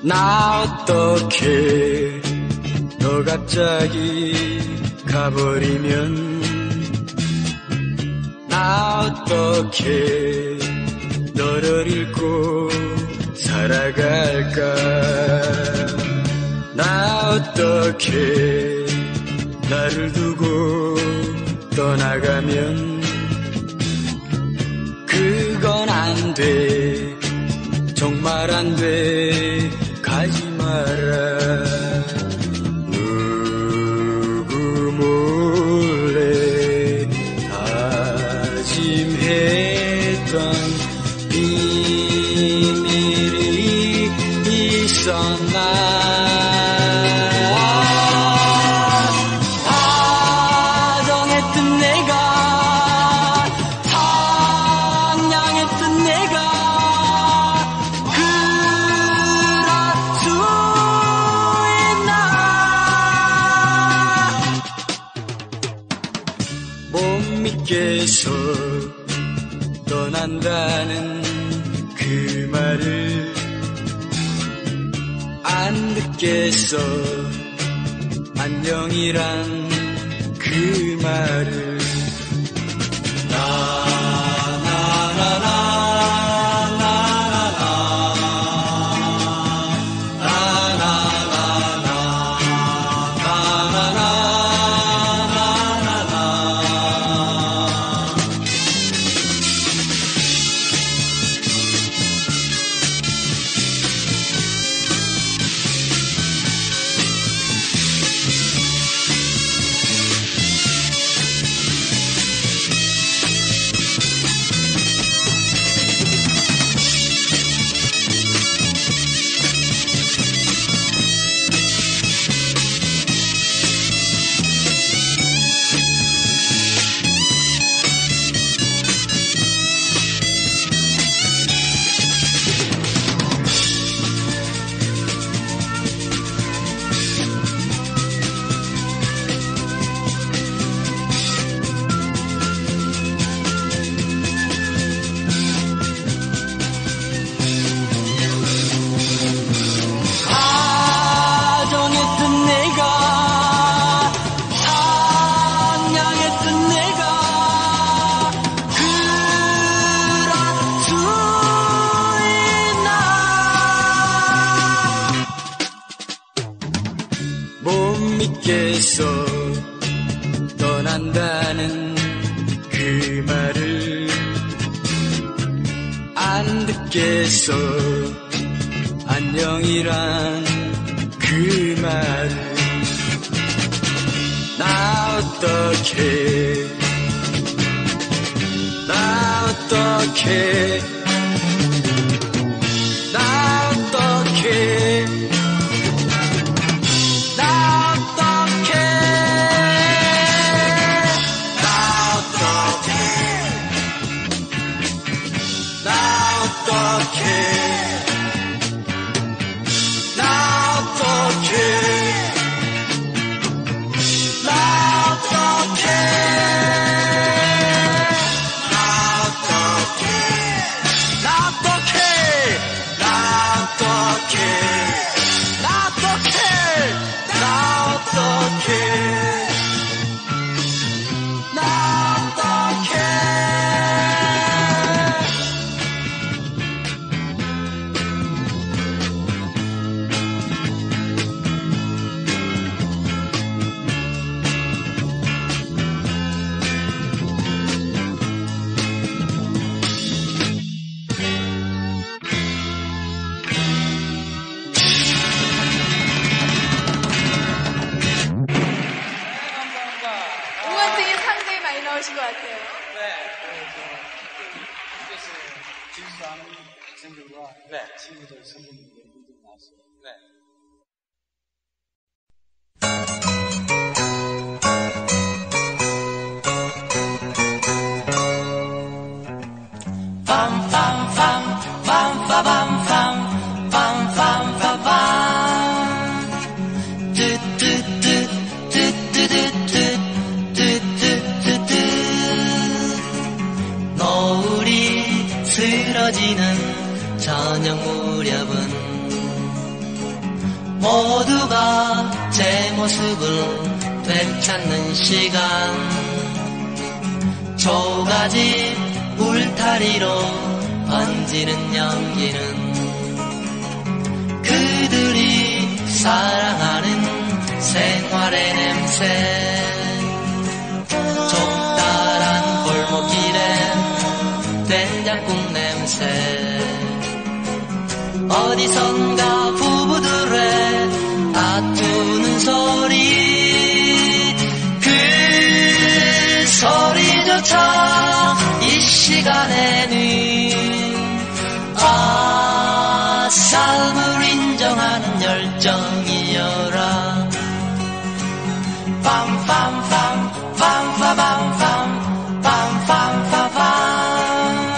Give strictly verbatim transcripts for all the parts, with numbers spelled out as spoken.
나 어떡해 너 갑자기 가버리면 나 어떡해 너를 잃고 살아갈까 나 어떡해 나를 두고 떠나가면 그건 안 돼 정말 안 돼 가지 마라 누구 몰래 다짐했던 비밀이 있었나 다정했던 내가 상냥했던 내가 믿겠어 떠난다는 그 말을 안 듣겠어 안녕이란 그 말을 믿겠어 떠난다는 그 말을 안 듣겠어 안녕이란 그 말을 나 어떡해 나 어떡해 나 어떡해 나오신 것 같아요. 네. 지수하는 학생들과 네. 친구들, 선생님들 분들 나왔어요. 네. 쓰러지는 저녁 무렵은 모두가 제 모습을 되찾는 시간 초가집 울타리로 번지는 연기는 그들이 사랑하는 생활의 냄새 좁다란 골목길에 된장국 냄새 어디선가 부부들의 다투는 소리 그 소리조차 이 시간에는 아 삶을 인정하는 열정이여라 빰빰빰 빰빠밤빰 빰빰빠밤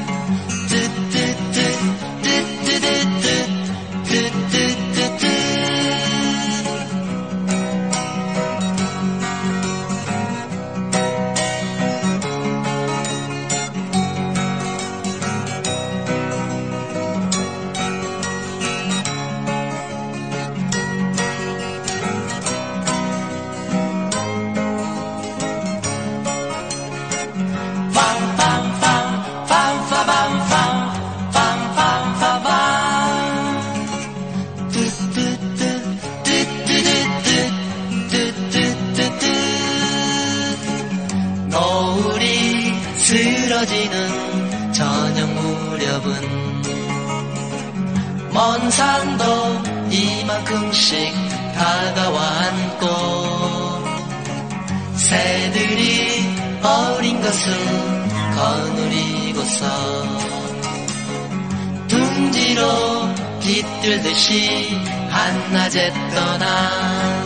쓰러지는 저녁 무렵은 먼 산도 이만큼씩 다가와 앉고 새들이 어린 것을 거느리고서 둥지로 깃들듯이 한낮에 떠난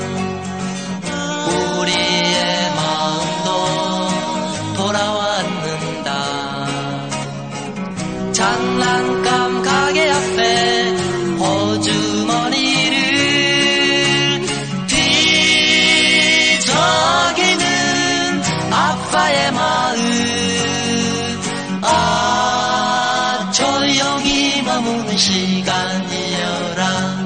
우리의 마음도 돌아왔는다 장난감 가게 앞에 호주머니를 뒤적이는 아빠의 마음 아 조용히 머무는 시간이여라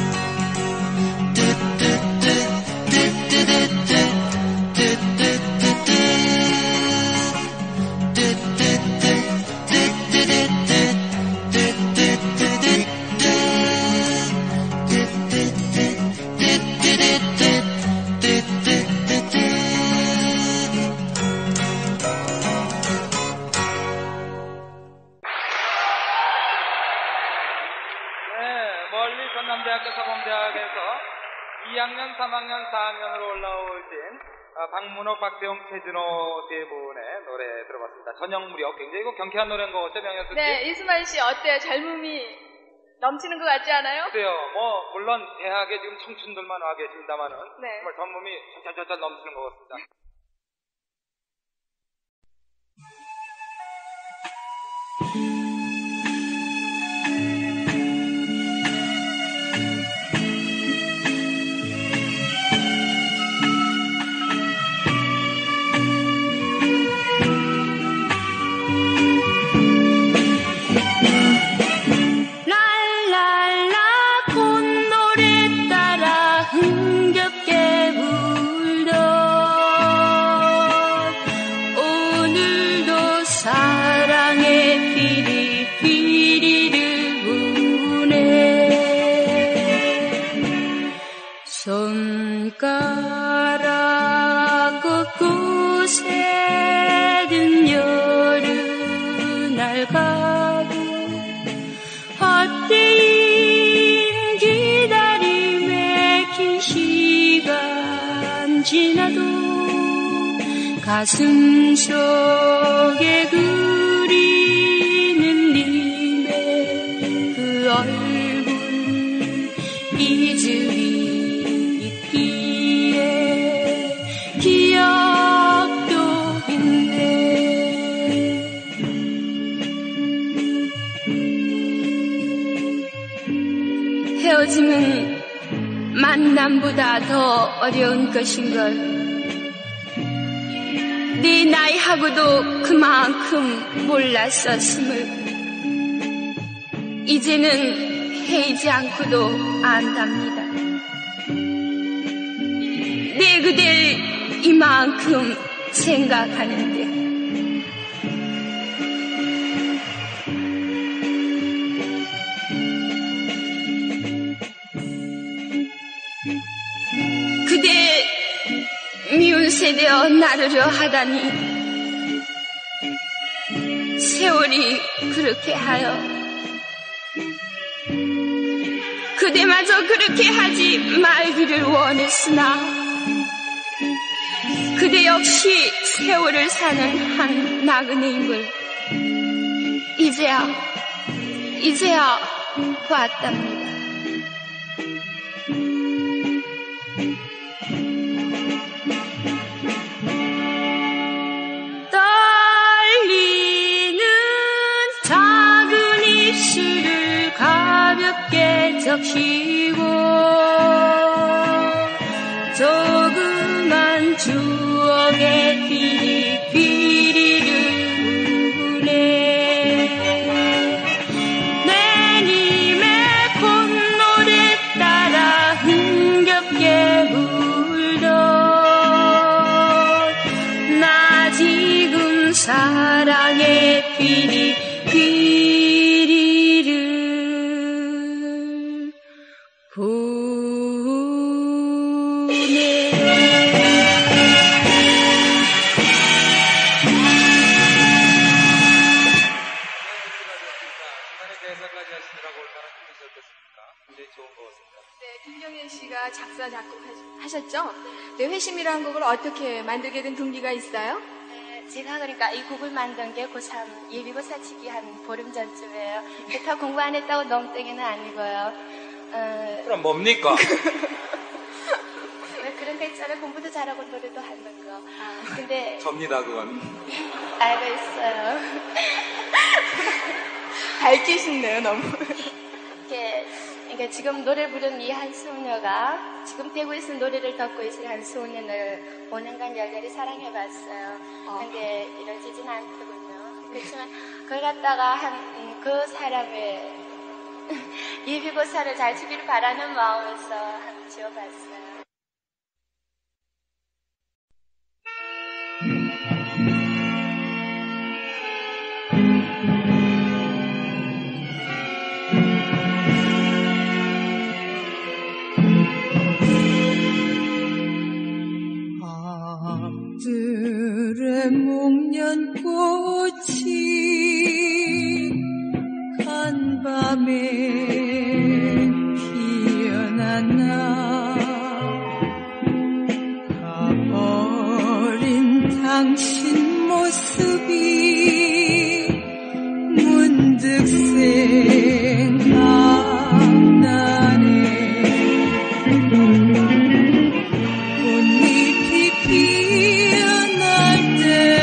이 학년, 삼 학년, 사 학년으로 올라오신 박문옥, 박대용, 최진호 세 분의 노래 들어봤습니다. 저녁무렵 굉장히 이거 경쾌한 노래인 것 같죠, 명현수 씨? 네, 이수만 씨 어때요? 젊음이 넘치는 것 같지 않아요? 그래요. 뭐 물론 대학에 지금 청춘들만 와 계십니다만은 네. 정말 젊음이 찰찰찰 넘치는 것 같습니다. 손가락 곳곳에는 여름 날 가고 헛되인 기다림에 긴 시간 지나도 가슴 속에 그리는 님의 그 얼굴 잊으리 기억도 있네. 헤어짐은 만남보다 더 어려운 것인걸. 네 나이하고도 그만큼 몰랐었음을 이제는 헤이지 않고도 안답니다. 그댈 이만큼 생각하는데 그대 미운 세대어 나르려 하다니 세월이 그렇게 하여 그대마저 그렇게 하지 말기를 원했으나 그대 역시 세월을 사는 한 나그네임을 이제야 이제야 보았답니다. 떨리는 작은 입술을 가볍게 적시고 조그만 추억의 비리 비리를 우네 내님의 콧노래 따라 흥겹게 울던 나 지금 사랑의 비리 비리를 보네. 네, 김경현 씨가 작사, 작곡하셨죠? 네, 회심이라는 곡을 어떻게 만들게 된 동기가 있어요? 네, 제가 그러니까 이 곡을 만든 게 고삼 예비고사 치기 한 보름 전쯤이에요. 그렇다고 공부 안 했다고 멍땡이는 아니고요. 어, 그럼 뭡니까? 왜 그런 데 있잖아요. 공부도 잘하고 노래도 하는 거. 근데 접니다 그건. 알고 있어요. 밝히시네요, 너무. 이렇게, 그러니까 지금 노래 부른 이 한 소녀가 지금 대구에서 노래를 듣고 있을 한 소년을 오 년간 열렬히 사랑해봤어요. 근데 이루어지진 않더군요. 그렇지만 그걸 갖다가 한 그 사람의 예비고사를 잘 치기를 바라는 마음에서 한번 지어봤어요. 들의 목련꽃이 간밤에 피어났나 가버린 당신 모습이 문득 생각나네. 꽃잎이 피어날 때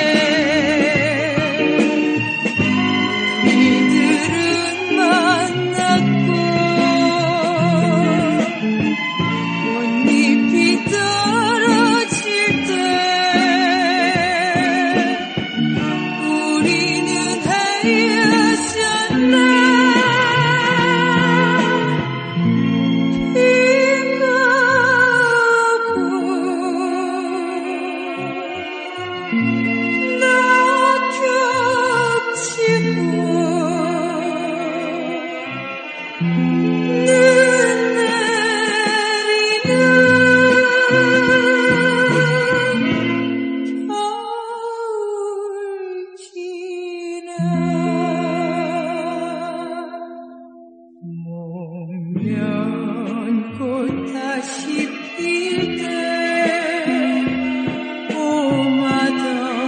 우리들은 만났고 꽃잎이 떨어질 때 우리는 헤어졌네. 목련꽃 다시 필 때 오마다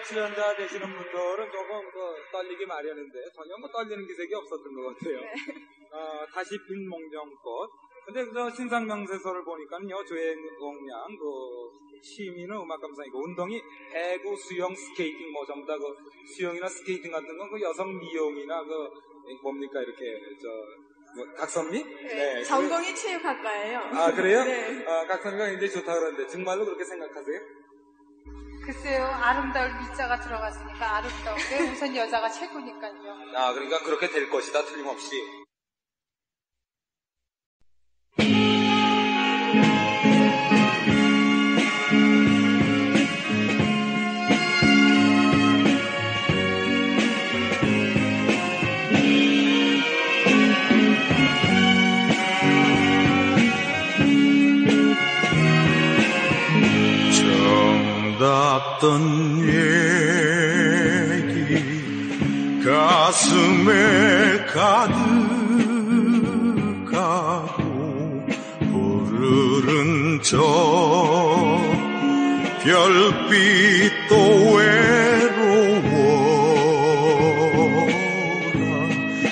출연자 되시는 분들은 조금 그 떨리기 마련인데 전혀 뭐 떨리는 기색이 없었던 것 같아요. 네. 어, 다시 핀 몽정꽃. 근데 그 신상명세서를 보니까요, 조행공양, 그 시민은 음악감상이고 운동이 배구, 수영, 스케이팅 뭐 전부 다 그 수영이나 스케이팅 같은 건 그 여성 미용이나 그 뭡니까 이렇게 저 뭐, 각선미? 네. 네. 전공이 체육학과예요. 아 그래요? 네. 아, 각선미가 굉장히 좋다 그러는데 정말로 그렇게 생각하세요? 글쎄요, 아름다울 미자가 들어갔으니까 아름다운 게 우선 여자가 최고니까요. 아, 그러니까 그렇게 될 것이다, 틀림없이. 정답던 얘기 가슴에 가득하고 흐르는 저 별빛도 외로워라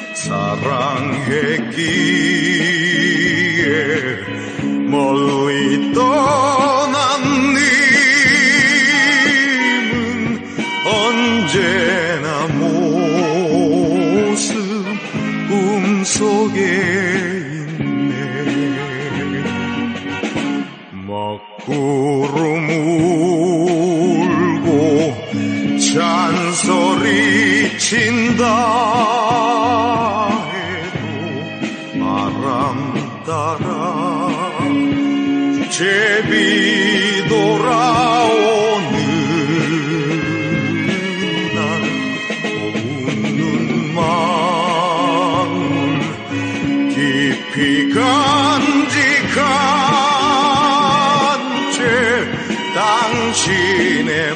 사랑했기에 멀리 떠난 언제나 모습 꿈속에 있네 먹구름 울고 잔소리 친다 해도 바람 따라 제비 돌아오는 깊이 간직한 채 당신의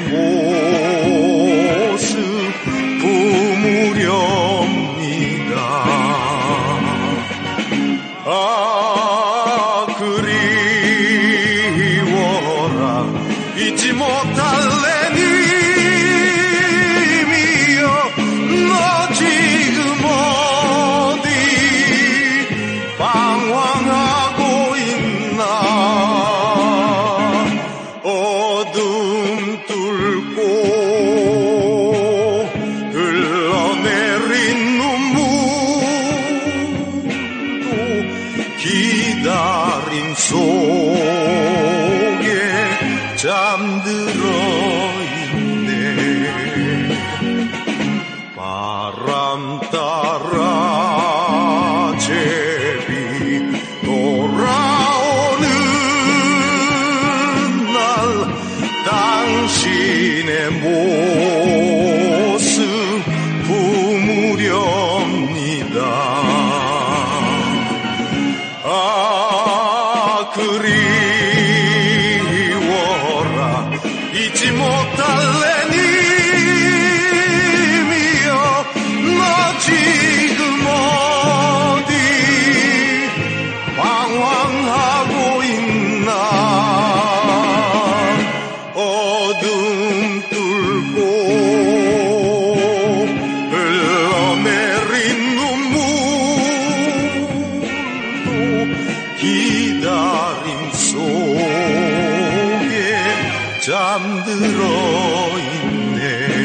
모습 품으렵니다. 아 그리워라 잊지 못할래 님이여 너 지금 어디 방황하고 있나 어둠 뚫고 흘러내린 눈물도 기다림 속에 잠들어 있네 바람 따라 제비 돌아오는 날 당신의 모습 품으렵니다. 아 그리워라 잊지 못할래 님이여 너 지금 어디 방황하고 있나 어둠 뚫고 흘러내린 눈물도 기다림 속에 잠들어 있네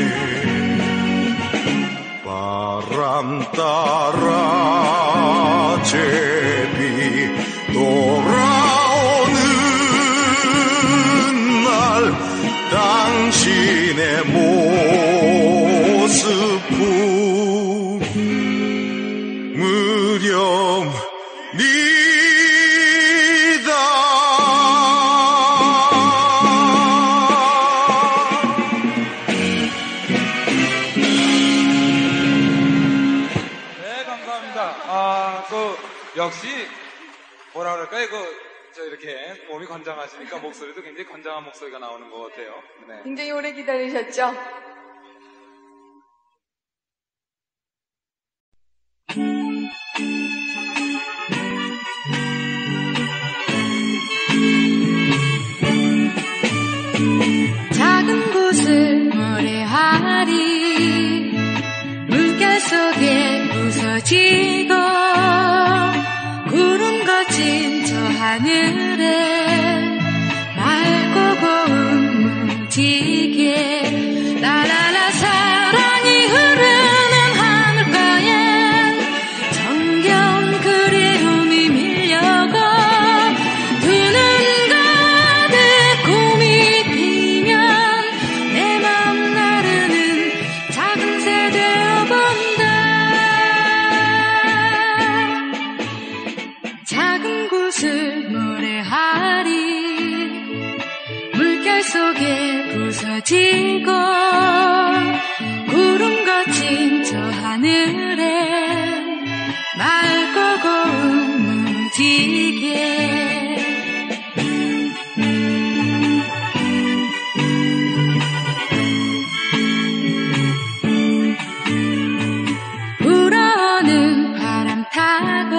바람 따라 제비 돌아오는 날 당신의 모습 품으렵니다. 아, 그, 역시, 뭐라 그럴까요? 그, 저 이렇게 몸이 건장하시니까 목소리도 굉장히 건장한 목소리가 나오는 것 같아요. 네. 굉장히 오래 기다리셨죠? 작은 곳을 노래하 하늘에 맑고 고운 무지개 라라라 사랑이 흐르는 하늘가에 정겨운 그리움이 밀려가 두 눈 가득 꿈이 피면 내 맘 나르는 작은 새 되어본다. 작은 곳을 노래하리 물결 속에 부서지고 구름 거친 저 하늘에 맑고 고운 무지개 불어오는 바람 타고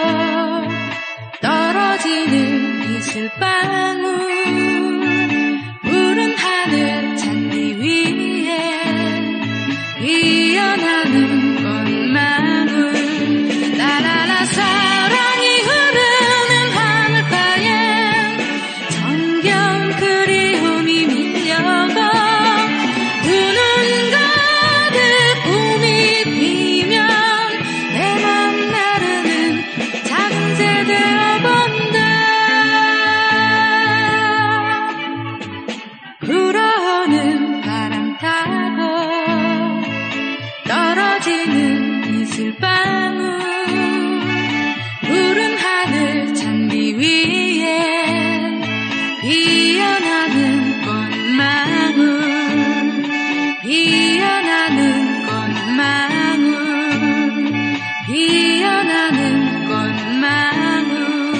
떨어지는 이슬방울 푸른 하늘 잔디 위에 피어나는 꽃망울 라라라 사랑이 흐르는 하늘가에 정겨운 그리움이 밀려가 두 눈 가득 꿈이 피면 내 맘 나르는 작은 새 되어본다. 불어오는 바람 타고 떨어지는 이슬방울 푸른 하늘 잔디 위에 피어나는 꽃망울 피어나는 꽃망울 피어나는 꽃망울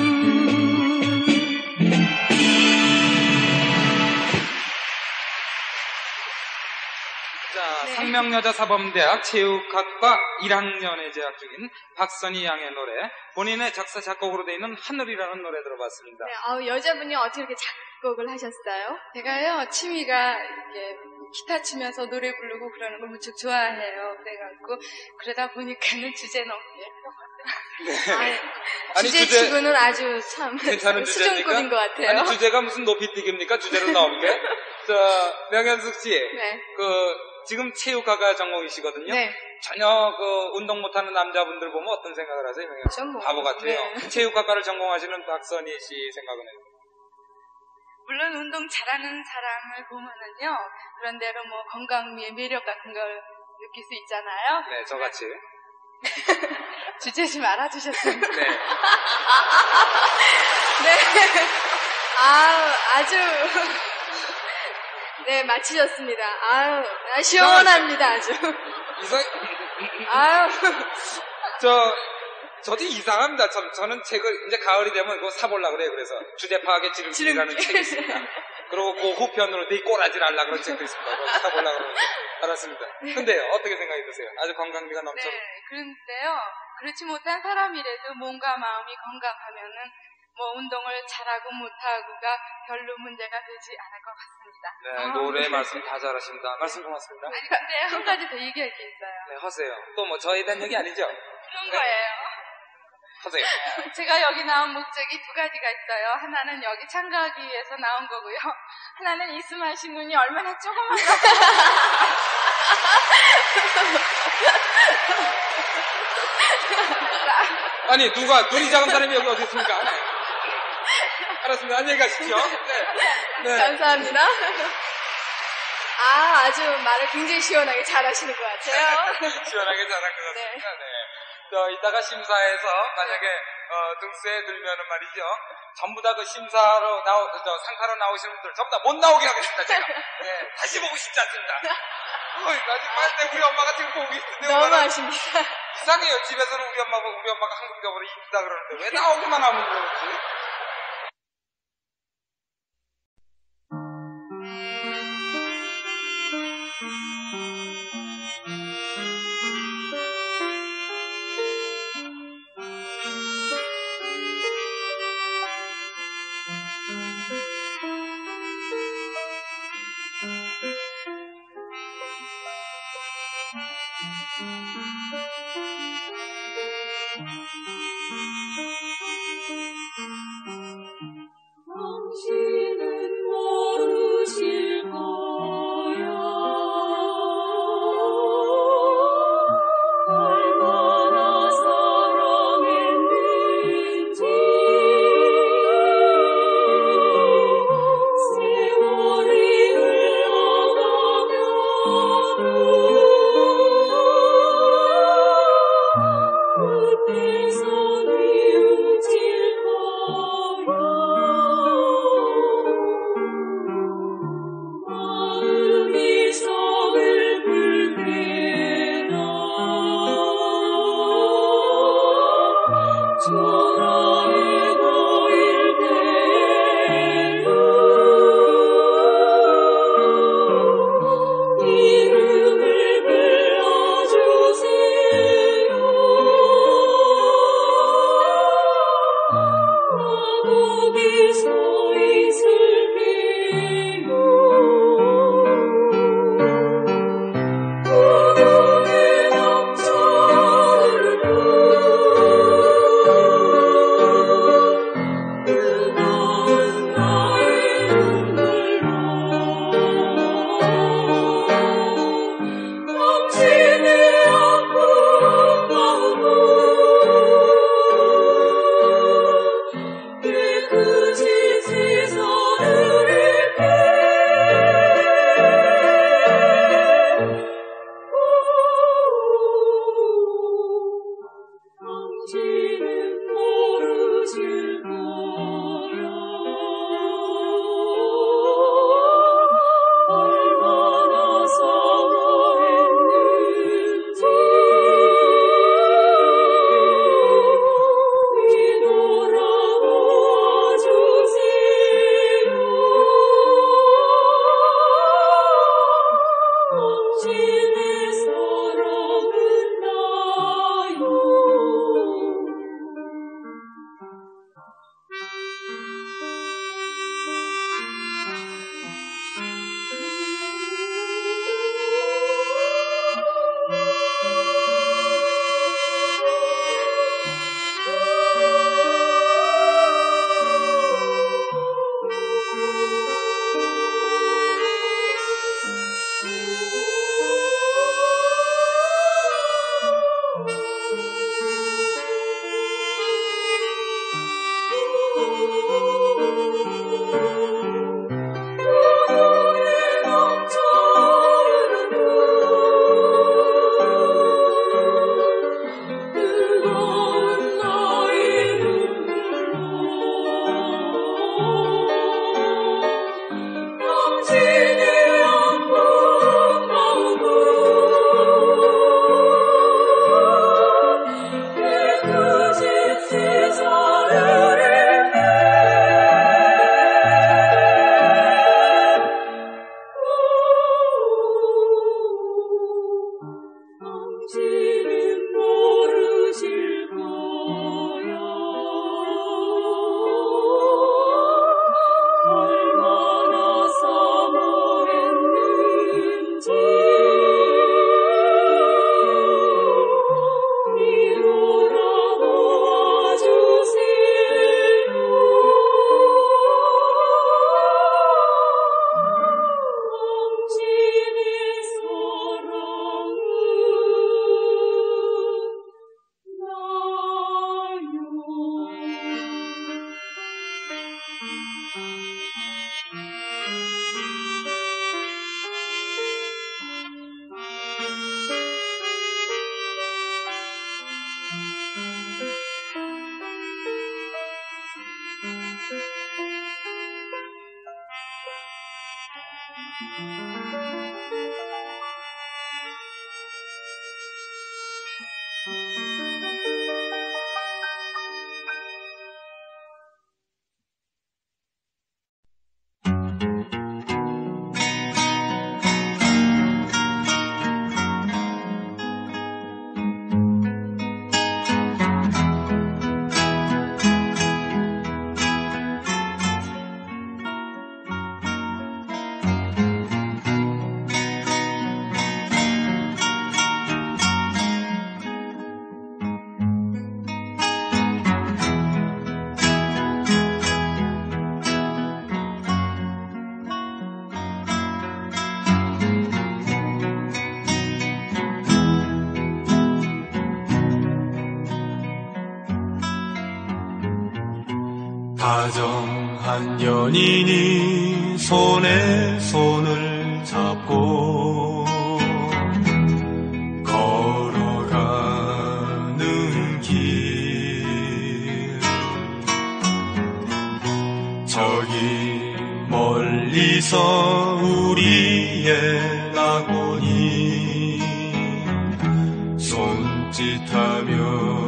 자, 상명여자사범대학 체육학과 일 학년에 재학 중인 박선희 양의 노래, 본인의 작사 작곡으로 되어 있는 하늘이라는 노래 들어봤습니다. 네, 아우, 여자분이 어떻게 이렇게 작곡을 하셨어요? 제가요, 취미가 이게 기타 치면서 노래 부르고 그러는 걸 무척 좋아해요. 그래갖고 그러다 보니까는 주제 넘게. 네. 아니, 주제 치고는 아주 참 괜찮은 주제입니까? 수준급인 것 같아요. 아니, 주제가 무슨 높이뛰기입니까? 주제를 넘게. 자, 명현숙 씨, 네. 그 지금 체육학과 전공이시거든요. 네. 전혀 그 운동 못하는 남자분들 보면 어떤 생각을 하세요, 명현숙 씨? 뭐, 바보 같아요. 네. 체육학과를 전공하시는 박선희 씨 생각은 해요. 물론 운동 잘하는 사람을 보면은요, 그런 대로 뭐 건강미의 매력 같은 걸 느낄 수 있잖아요. 네, 저같이. 주제 좀 알아주셨으면. 네. 네. 아, 아주. 네, 마치셨습니다. 아유, 아, 시원합니다, 아주. 이상, 아유. 저, 저도 이상합니다. 저, 저는 책을, 이제 가을이 되면 그거 사보려고 그래요. 그래서 주제 파악의 지름길이라는 책이 있습니다. 그리고 그 후편으로 네 꼬라지 알라 그런 책도 있습니다. 그거 사보려고 그러는데. 알았습니다. 근데요, 어떻게 생각이 드세요? 아주 건강미가 넘쳐. 네, 그런데요, 그렇지 못한 사람이라도 몸과 마음이 건강하면은 뭐 운동을 잘하고 못하고가 별로 문제가 되지 않을 것 같습니다. 네, 아, 노래 네. 말씀 다 잘하십니다. 말씀 고맙습니다. 아니, 근데 한 가지 더 얘기할 게 있어요. 네, 하세요. 또 뭐 저에 대한 얘기 아니죠? 그런 네. 거예요. 하세요. 제가 여기 나온 목적이 두 가지가 있어요. 하나는 여기 참가하기 위해서 나온 거고요. 하나는 이수만 신군이 얼마나 조그만가. 아니, 누가, 눈이 작은 사람이 여기 어디 있습니까? 네. 알았습니다. 안녕히 가십시오. 네. 네. 감사합니다. 아, 아주 말을 굉장히 시원하게 잘하시는 것 같아요. 시원하게 잘한 것 같습니다. 네. 저, 이따가 심사에서 만약에, 어, 등수에 들면은 말이죠. 전부 다 그 심사로 나오, 저, 상타로 나오시는 분들 전부 다 못 나오게 하겠습니다, 제가. 네. 다시 보고 싶지 않습니다. 어이, 나중에 때 우리 엄마가 지금 보고 있는데. 너무하십니다. 이상해요. 집에서는 우리 엄마가, 우리 엄마가 한국적으로 이쁘다 그러는데 왜 나오기만 하면 그러지? Thank you. 다정한 연인이 손에 손을 잡고 걸어가는 길, 저기 멀리서 우리의 낙원이 손짓하며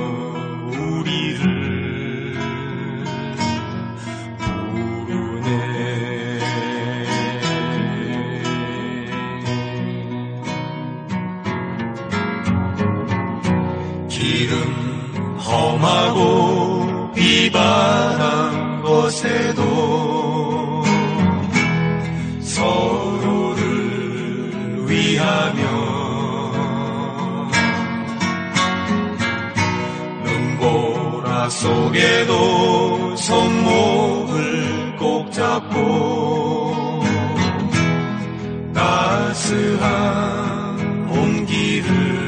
우리를 길은 험하고 비바람 곳에도 서로를 위하며 눈보라 속에도 손목을 꼭 잡고 따스한 온기를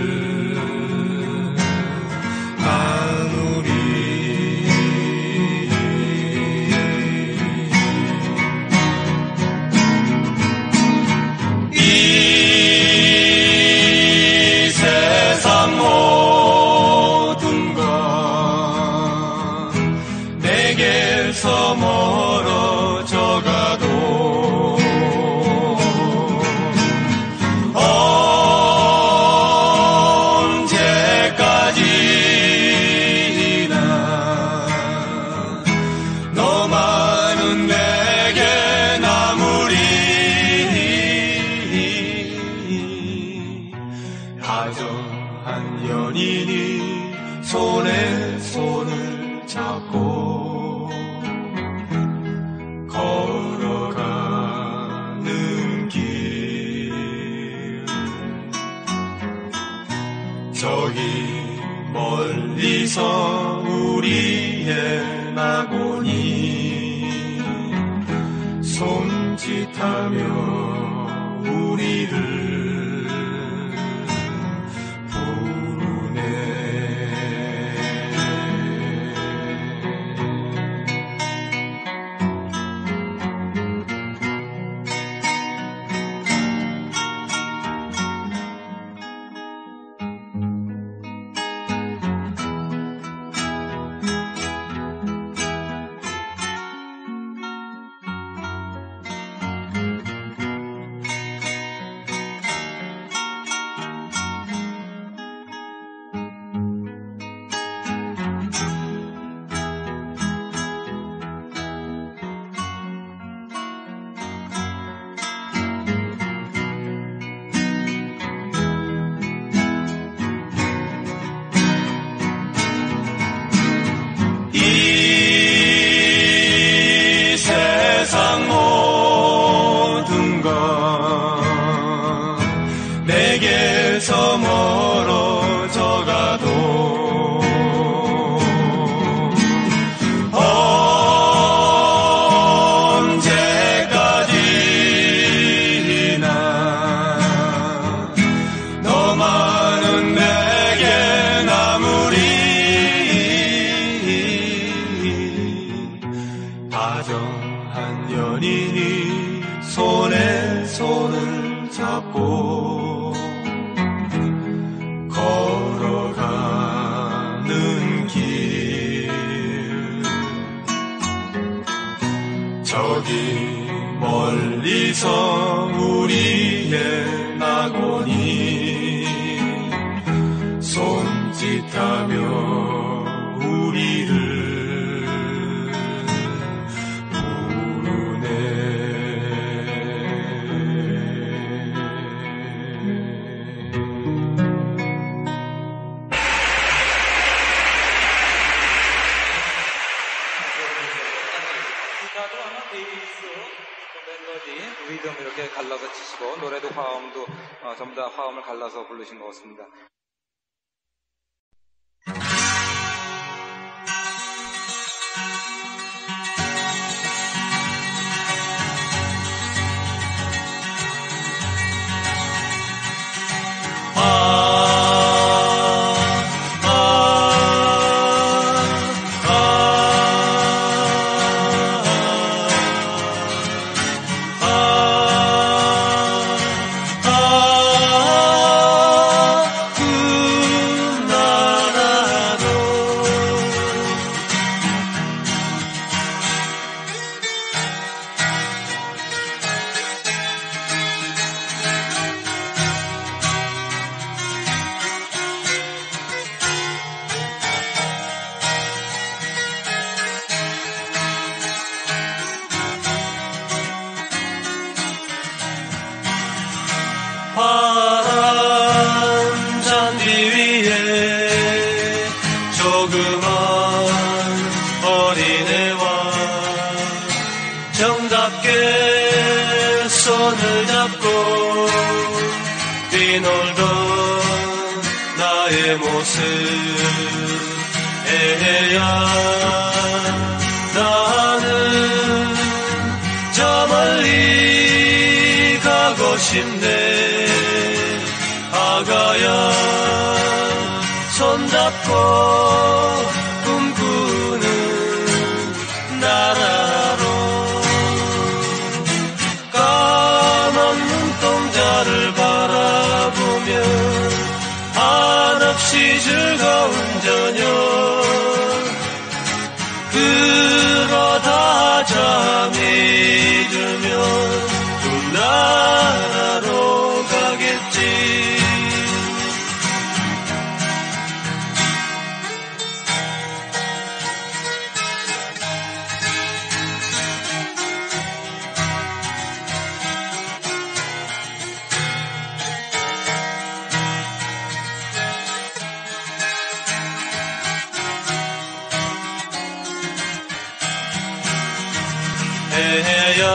멀어져 가도 언제까지나 너만은 내게 남으리. 다정한 연인이 손에 손을 잡고 걸어가는 길, 저기 멀리서 우리의 낙원이 손짓하며 우리를 이 세상 모든 건 내게서 멀어져 가도 언제까지나 너만은 내게 남으리. 다정한 연인이 손에 손을 잡고 걸어가는 길, 저기 멀리서 우리의 낙원이 손짓하며 우리를 리듬 이렇게 갈라서 치시고 노래도 화음도 어, 전부 다 화음을 갈라서 부르신 것 같습니다. 파란 잔디 위에 조그만 어린애와 정답게 손을 잡고 뛰놀던 나의 모습 애야 나는 저 멀리 가고 싶네 아가야 손잡고 꿈꾸는 나라로 까만 눈동자를 바라보며 한없이 즐거운 저녁 그러다 잠이 들면 그 나라로 가겠지 애야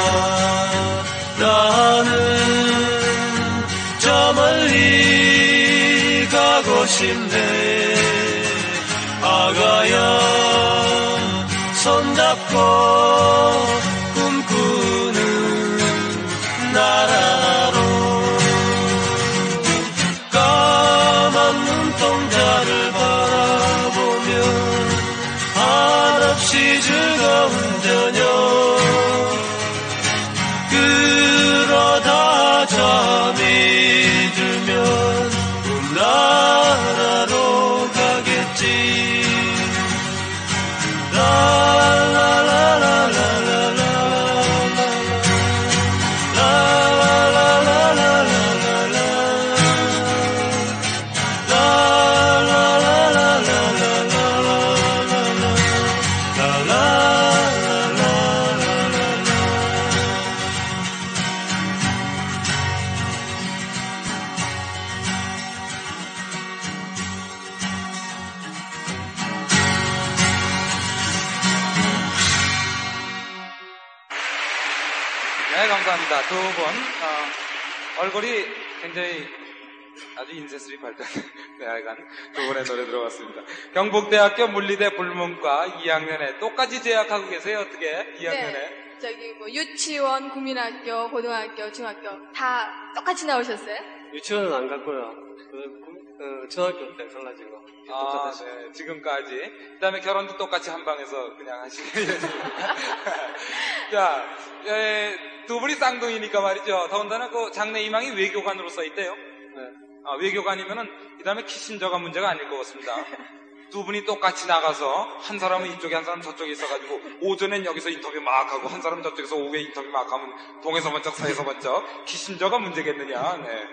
나는 저 멀리 가고 싶네 아가야 손잡고 꿈꾸는 나라로 까만 눈동자를 바라보며 한없이 즐거운 저녁 그러다 잠이 들면 그 나라로 가겠지 네, 감사합니다. 두 분, 어, 얼굴이 굉장히 아주 인쇄술이 발달한 두 분의 노래 들어봤습니다. 경북대학교 물리대 불문과 이 학년에 똑같이 재학하고 계세요, 어떻게? 이 학년에? 네, 저기 뭐 유치원, 국민학교, 고등학교, 중학교 다 똑같이 나오셨어요? 유치원은 안 갔고요. 그, 그, 중학교 때 갈라지고. 아, 네, 지금까지. 그 다음에 결혼도 똑같이 한 방에서 그냥 하시게 예정입니다. 자, 에, 두 분이 쌍둥이니까 말이죠. 더군다나 그 장래 희망이 외교관으로 써 있대요. 네. 아, 외교관이면은, 그 다음에 키신저가 문제가 아닐 것 같습니다. 두 분이 똑같이 나가서 한 사람은 이쪽에 한 사람은 저쪽에 있어가지고 오전엔 여기서 인터뷰 막 하고 한 사람은 저쪽에서 오후에 인터뷰 막 하면 동에서 번쩍 서에서 번쩍 기심저가 문제겠느냐. 네.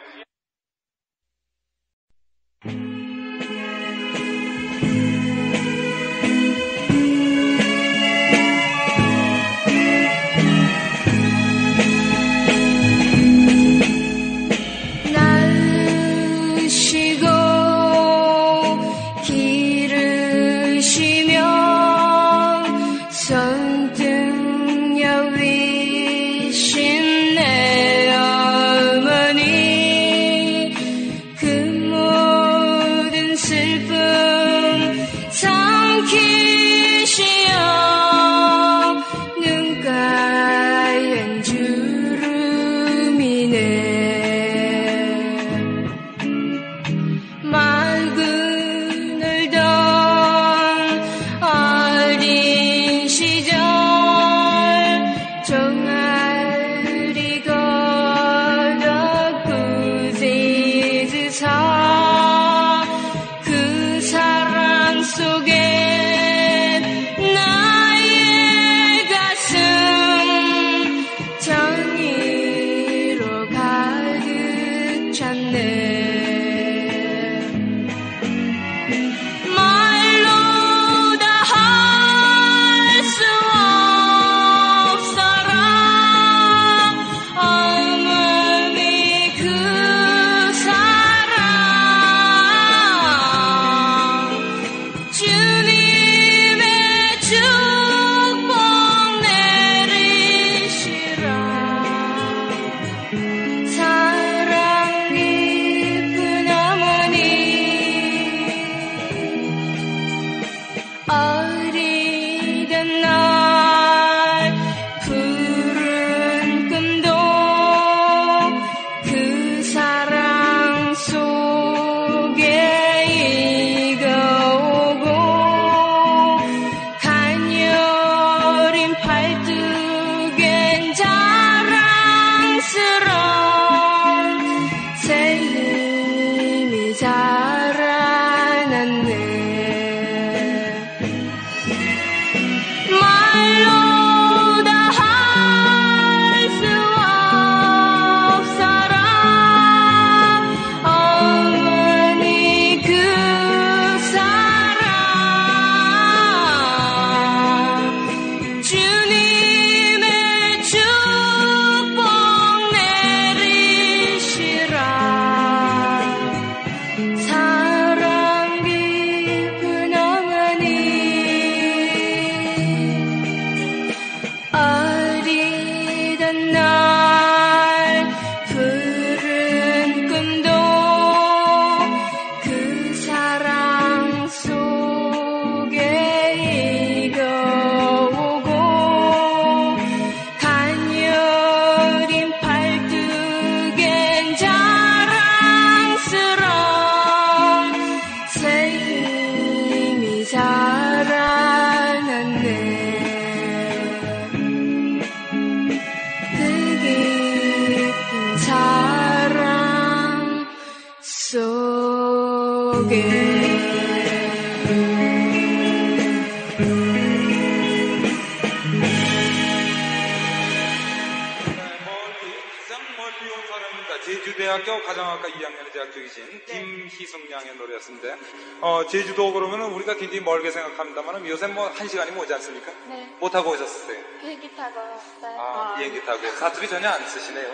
제주대학교 가정학과 이 학년에 재학 중이신 네. 김희숙 양의 노래였습니다. 어, 제주도 그러면은 우리가 굉장히 멀게 생각합니다만 요새 뭐 한 시간이 모지 않습니까? 네. 뭐 타고 오셨어요? 비행기 타고 왔어요. 아, 비행기 타고. 사투리 전혀 안 쓰시네요.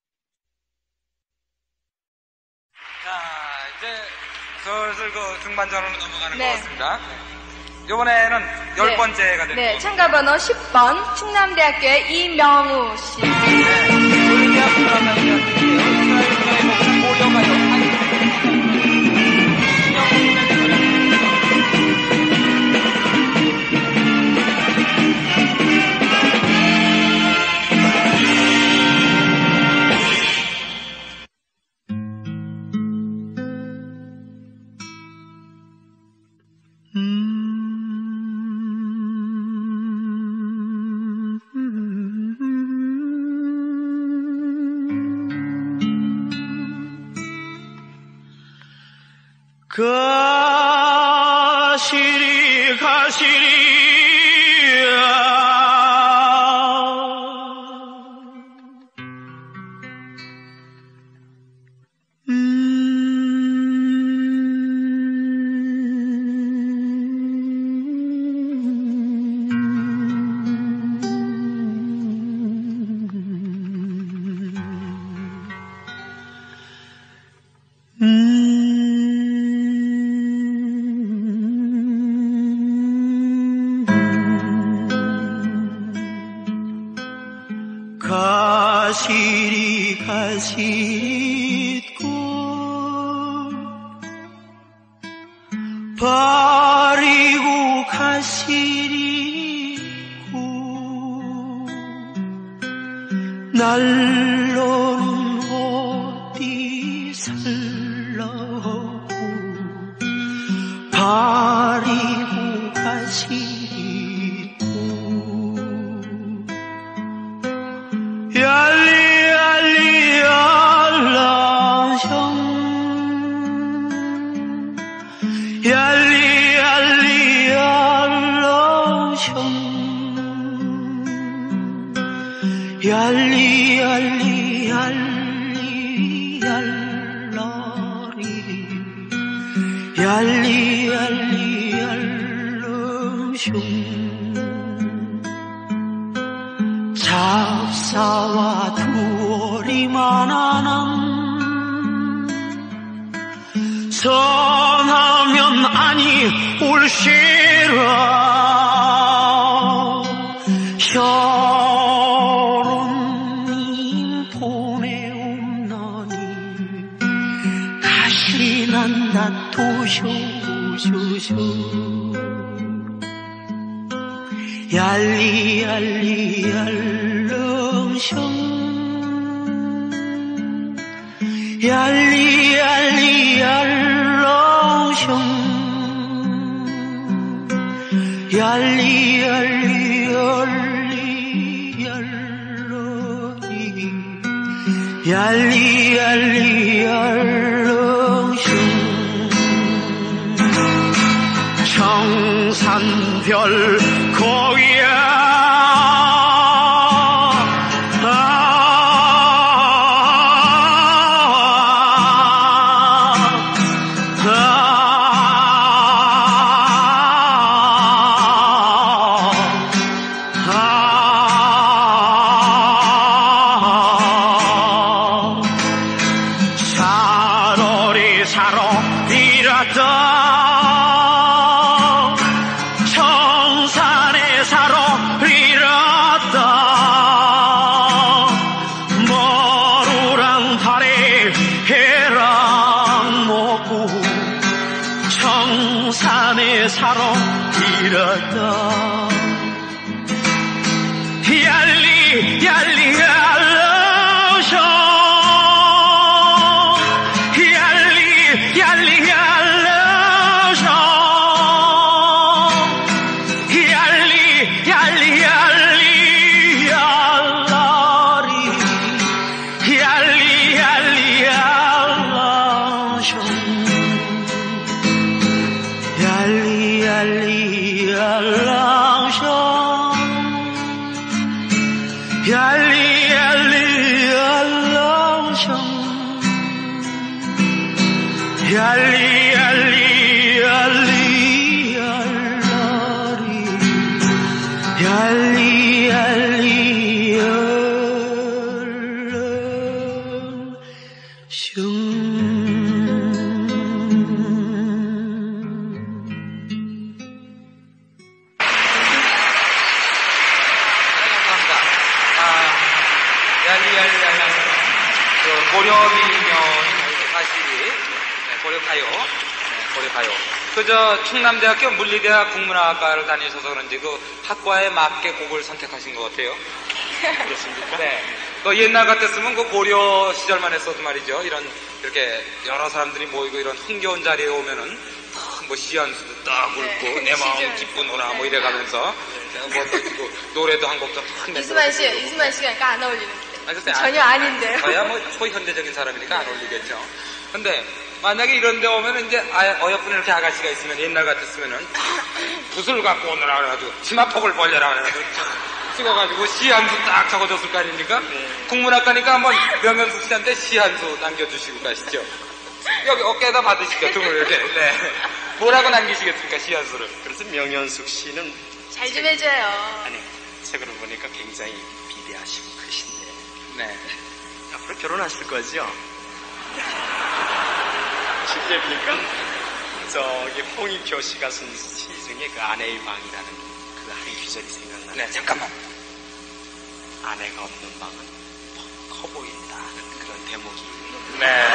자, 이제 슬슬 그 중반전으로 넘어가는 네. 것 같습니다. 이번에는 열 네. 번째가 되는 네, 거죠. 참가번호 십 번 충남대학교의 이명우 씨. 네. 올림피아 프로그램이었는데요. 이스라엘 국가의 목숨 모여가요. 가정의 가시리 가시리 가시리 가시리 꽃 버리고 가시리 꽃 날로는 어디 살라고 버리고 가시리 꽃 얄리 얄리 얄라형 얄리 얄리 얄라형 얄리 얄리 얄리 얄라리 얄리 얄리 얄라형 잡사와 두어리만 하남 선하면 아니 올시라 혈원님 보내옵나니 가시난다 도쇼쇼쇼 얄리 얄리 얄렁숑 얄리 얄리 얄렁숑 얄리 얄리 얄리 얄러리 얄리 얄리 얄렁숑 청산별 거위야 사러 일었다 얄리 얄리 얄러셔 얄리 얄리 얄러셔 얄리 얄리 얄리 얄라리 얄리 얄리 얄러셔 얄리 얄리 얄라셔 얄리 얄리 얄라셔 얄리 얄리 얄리 얄라리 얄리 얄리 얄라셔 고려민요인 가시리 고려가요, 고려가요. 그저 충남대학교 물리대학 국문학과를 다니셔서 그런지 그 학과에 맞게 곡을 선택하신 것 같아요. 그렇습니까? 네. 그 옛날 같았으면 그 고려 시절만 했어도 말이죠. 이런 이렇게 여러 사람들이 모이고 이런 흥겨운 자리에 오면은 뭐 시한수도 딱 읊고 네, 내 마음 기쁘노라 뭐 이래가면서 뭐 또 노래도 한 곡도 탁 내서 이수만 씨, 이수만 씨가 약간 안 어울리는데. 아니, 전혀 아닌데요. 저야 뭐 초현대적인 사람이니까 안 어울리겠죠. 근데 만약에 이런 데 오면 이제 아, 어여쁜 이렇게 아가씨가 있으면 옛날 같았으면은 붓을 갖고 오느라 그래가지고 치마폭을 벌려라 그래가지고 찍어가지고 시 한 수 딱 적어줬을 거 아닙니까? 네. 국문학과니까 한번 명현숙 씨한테 시 한 수 남겨주시고 가시죠. 여기 어깨에다 받으시죠, 등을 이렇게. 네. 뭐라고 남기시겠습니까, 시 한 수를? 그래서 명현숙 씨는 잘 좀 해줘요. 아니, 책으로 보니까 굉장히 비대하시고 크신데. 네. 앞으로 결혼하실 거죠? 실례입니까? 저기 홍익표 씨가 쓴 시 중에 그 아내의 방이라는 그 한 귀절이 생각나요. 네, 잠깐만. 아내가 없는 방은 커 보인다는 그런 대목이. 네.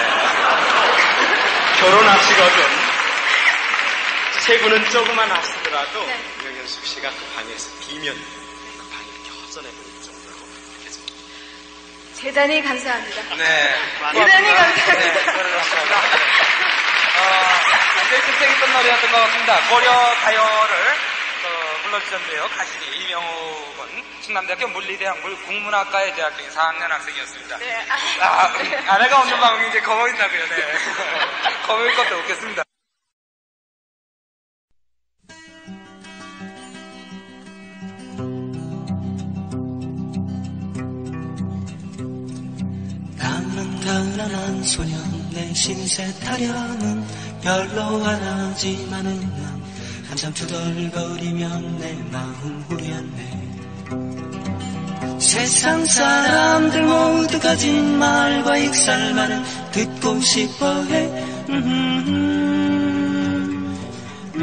결혼하시거든. 세부는 조금만 하시더라도 네. 명현숙 씨가 그 방에서 비면 그 방이 이렇게 허전해 보일 정도로 이렇게 좀. 대단히 감사합니다. 네. 대단히 감사합니다. 네, 그렇습니다. 어, 이제 급생했던 노래였던 것 같습니다. 고려 가요를 어, 불러주셨는데요. 가시리 이명우 군 충남대학교 물리대학 물국문학과에 재학 중인 사 학년 학생이었습니다. 네. 아, 아내가 없는 방송이 이제 거머인다고요. 네. 거머일 것도 없겠습니다. 가난한 소년 내 신세 타령은 별로 안 하지만은 난 한참 투덜거리며 내 마음 후렸네. 세상 사람들 모두 거짓말과 익살만은 듣고 싶어해. 음, 음,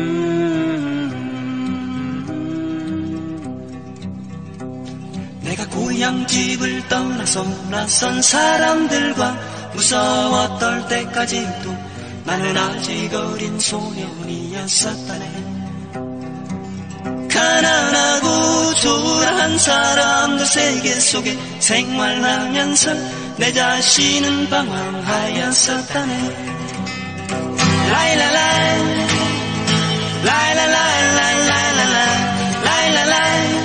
음. 내가 고향집을 떠나서 낯선 사람들과 무서워 떨 때까지도 나는 아직 어린 소년이었었다네. 가난하고 초라한 사람들 세계 속에 생활하면서 내 자신은 방황하였었다네. 라이라라 라이라라라라라라 라이라라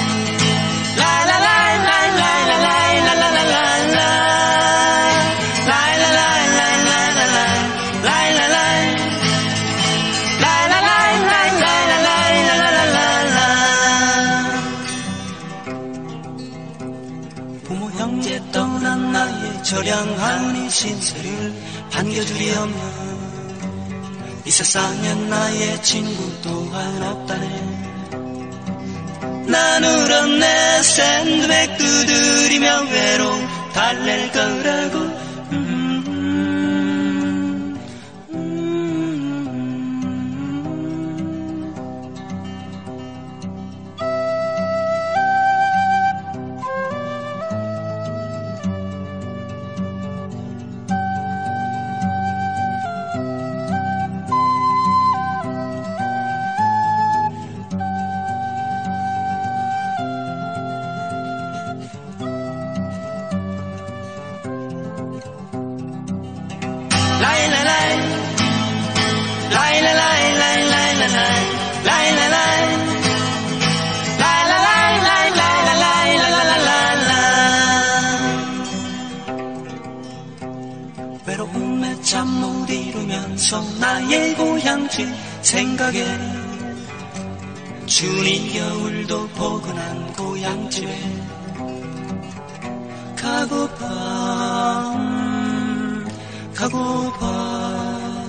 저량한 이 신세를 반겨주려면 이 세상엔 나의 친구 또한 없다네. 난 울었네. 샌드백 두드리며 외로움 달랠 거라고. 음, 음, 외로움에 잠 못 이루면서 나의 고향집 생각에 준이 겨울도 포근한 고향집에 가고파 음, 가고파.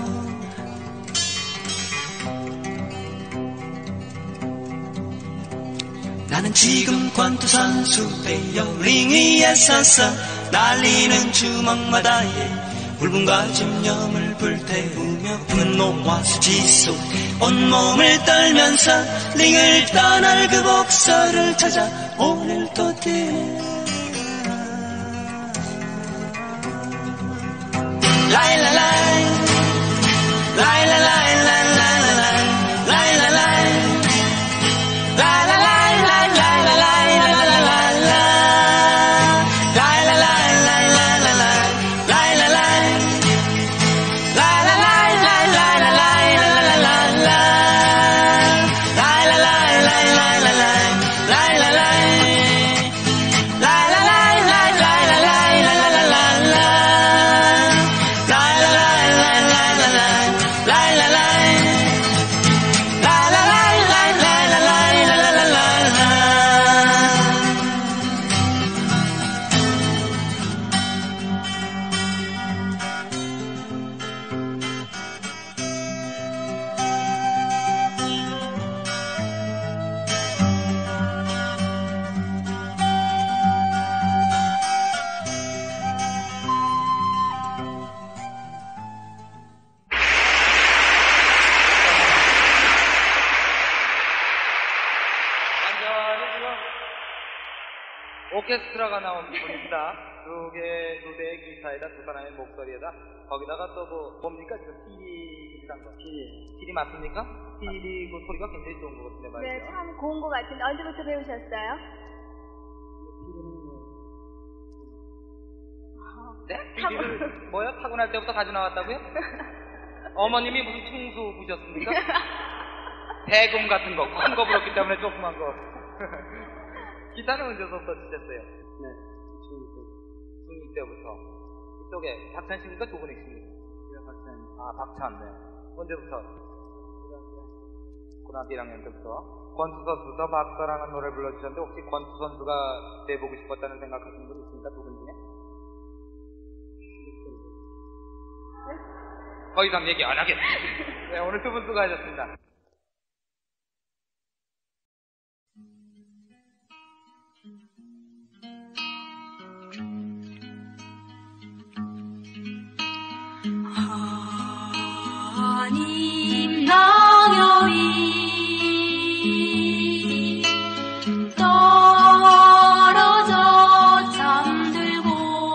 나는 지금 관투선수 베어링 위에 서서 날리는 주먹마다에 붉은과 집념을 불태우며 부는 노와 수지 속 온몸을 떨면서 링을 떠날 그 복서를 찾아 오늘도 뛰어. 라일라라이 라일라라이 라일라라이 라일라라이 La 오케스트라가 나온 부분입니다. 두 개, 두 대의 기타에다 두 사람의 목소리에다 거기다가 또 뭐, 뭡니까? 지금 피리 비슷한 거. 피리. 피리 맞습니까? 피리 그 소리가 굉장히 좋은 것 같은데 말이죠. 네, 참 고운 것 같은데 언제부터 배우셨어요? 네? 피리를 뭐야? 타고날 때부터 가져 나왔다고요? 어머님이 무슨 퉁수 부셨습니까? 대금 같은 거, 큰 거 불었기 때문에 조그만 거. 기타는 언제부터 치셨어요? 네, 중이 때. 중이 때부터. 이쪽에 박찬 씨입니까? 조근익 씨입니까? 박찬. 아, 박찬, 네. 언제부터? 고등학교 일 학년 때부터. 권투 선수가 박사라는 노래를 불러주셨는데 혹시 권투 선수가 돼보고 싶었다는 생각하시는 분 있습니까? 두 분 중에? 더 이상 얘기 안 하겠습니다. 네, 오늘 두 분 수고하셨습니다. 아님 낙엽이 떨어져 잠들고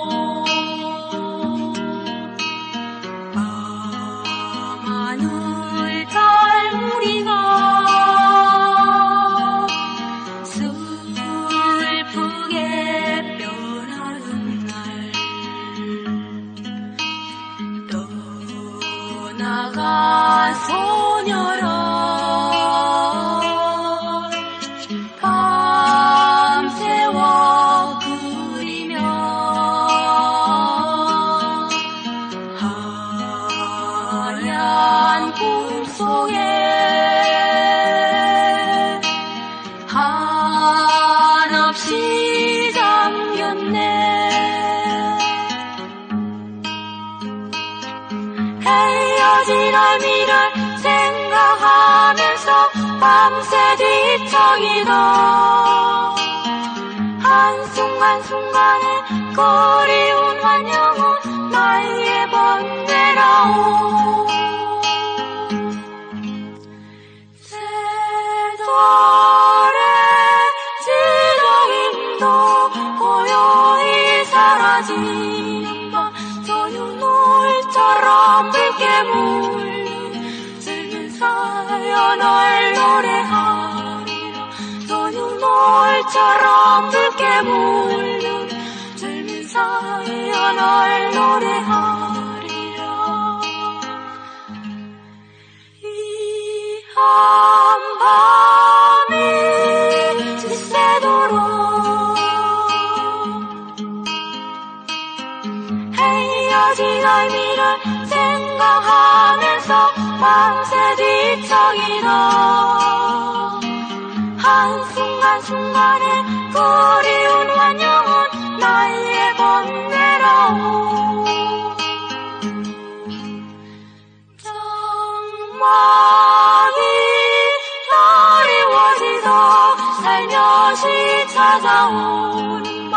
밤하늘 달무리가 슬프게 변하는 날 떠나간 소녀라 밤새워 그리며 하얀 꿈속에 한없이 잠겼네. 헤어진 얼미를 생각하면서 밤새 뒤척이다. 한순간순간에 그리운 환영은 나에게 번뇌라오. 새달의 지도임도 고요히 사라지는 밤 저녁놀처럼 붉게 물든 슬픈 사연을 노래하리라. 저녁놀처럼 붉게 물든 슬픈 사연을 노래하리라. 이 한밤이 지새도록 헤어진 얼미를 생각하면서 밤새 뒤척이다. 한순간순간에 그리운 환영은 나의 번뇌라오. 장막이 그리워지다 살며시 찾아오는 밤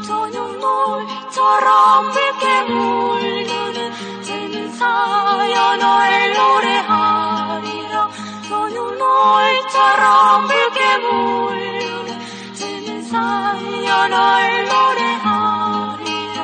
저녁놀처럼 붉게 물드는 재는 사연을 노래하리라. 저녁놀처럼 붉게 물드는 재는 사연을 노래하리라.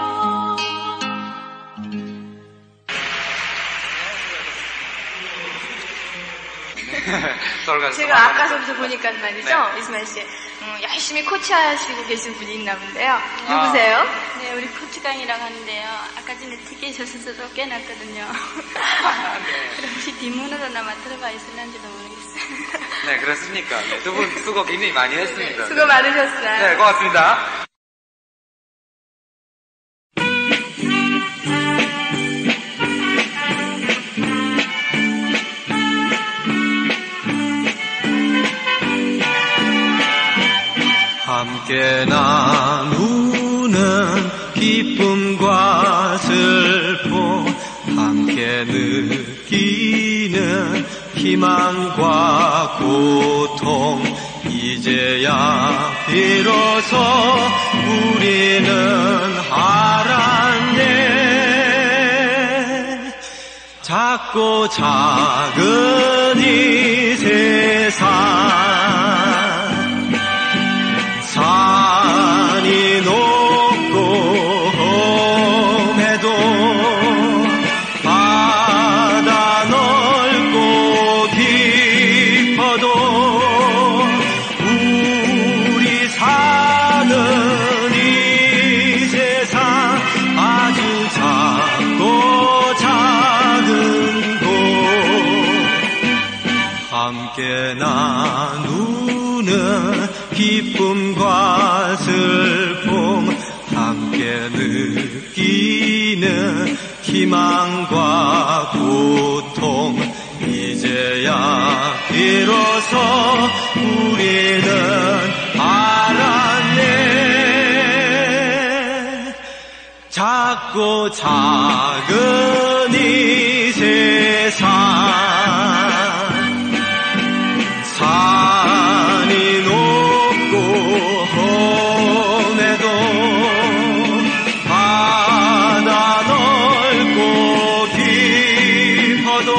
제가 아까서부터 보니까 말이죠. 네. 이스마일 씨 음, 열심히 코치하시고 계신 분이 있나 본데요. 누구세요? 아. 네, 우리 코치강이라고 하는데요. 아까 전에 티켓에서 쫓겨났거든요. 네. 혹시 뒷문으로나마 들어가 있을는지도 모르겠어요. 네, 그렇습니까? 네, 두 분 수고 굉장히 많이 했습니다. 수고 많으셨어요. 네, 고맙습니다. 함께 나누는 기쁨과 슬픔, 함께 느끼는 희망과 고통, 이제야 비로소 우리는 알았네. 작고 작은 이 세상 산이 기쁨과 슬픔 함께 느끼는 희망과 고통 이제야 비로소 우리는 알았네. 작고 작은 이 세상 산이 높고 험해도 바다 넓고 깊어도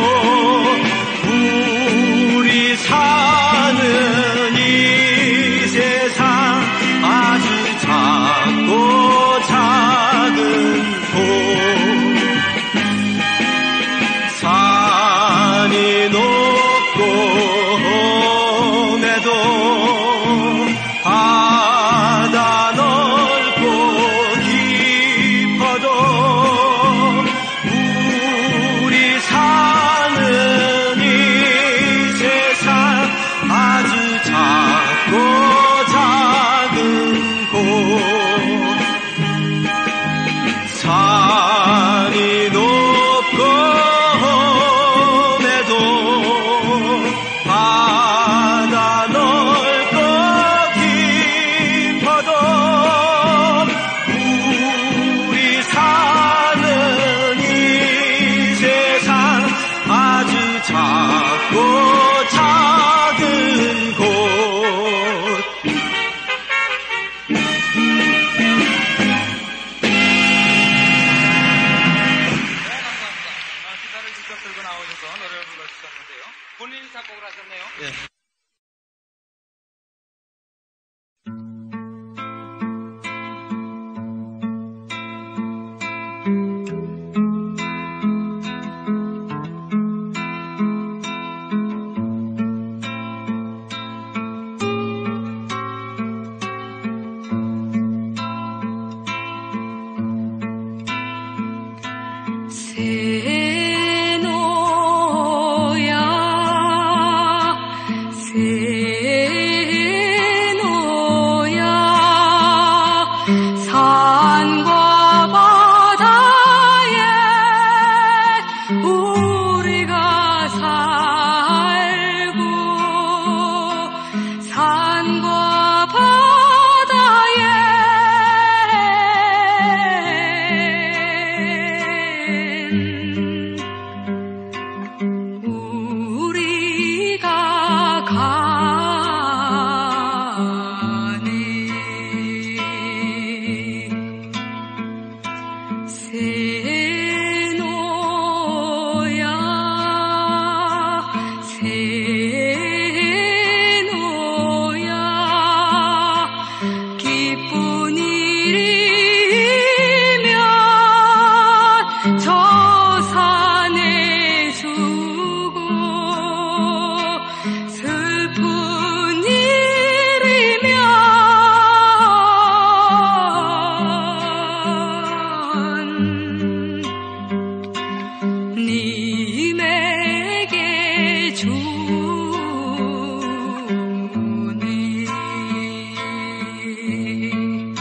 우리 사는 이 세상 아주 작고 작은 곳 산이 높고 험해도 바다 넓고 깊어도 우리 사는 이 세상 아주 작고 작은 곳 산이 높고 험해도 바다 넓고 깊어도 우리 사는 이 세상 아주 작고 작은 곳 기타를 직접 들고 나오셔서 노래를 불러주셨는데요. 본인이 작곡을 하셨네요. 예. 새노야 새노야 산과 바다에 우리가 살고 산과 바다에 우리가 가네. 새노야 새노야 기쁜 일이면 저 산에 주고 슬픈 일이면 님에게 주네.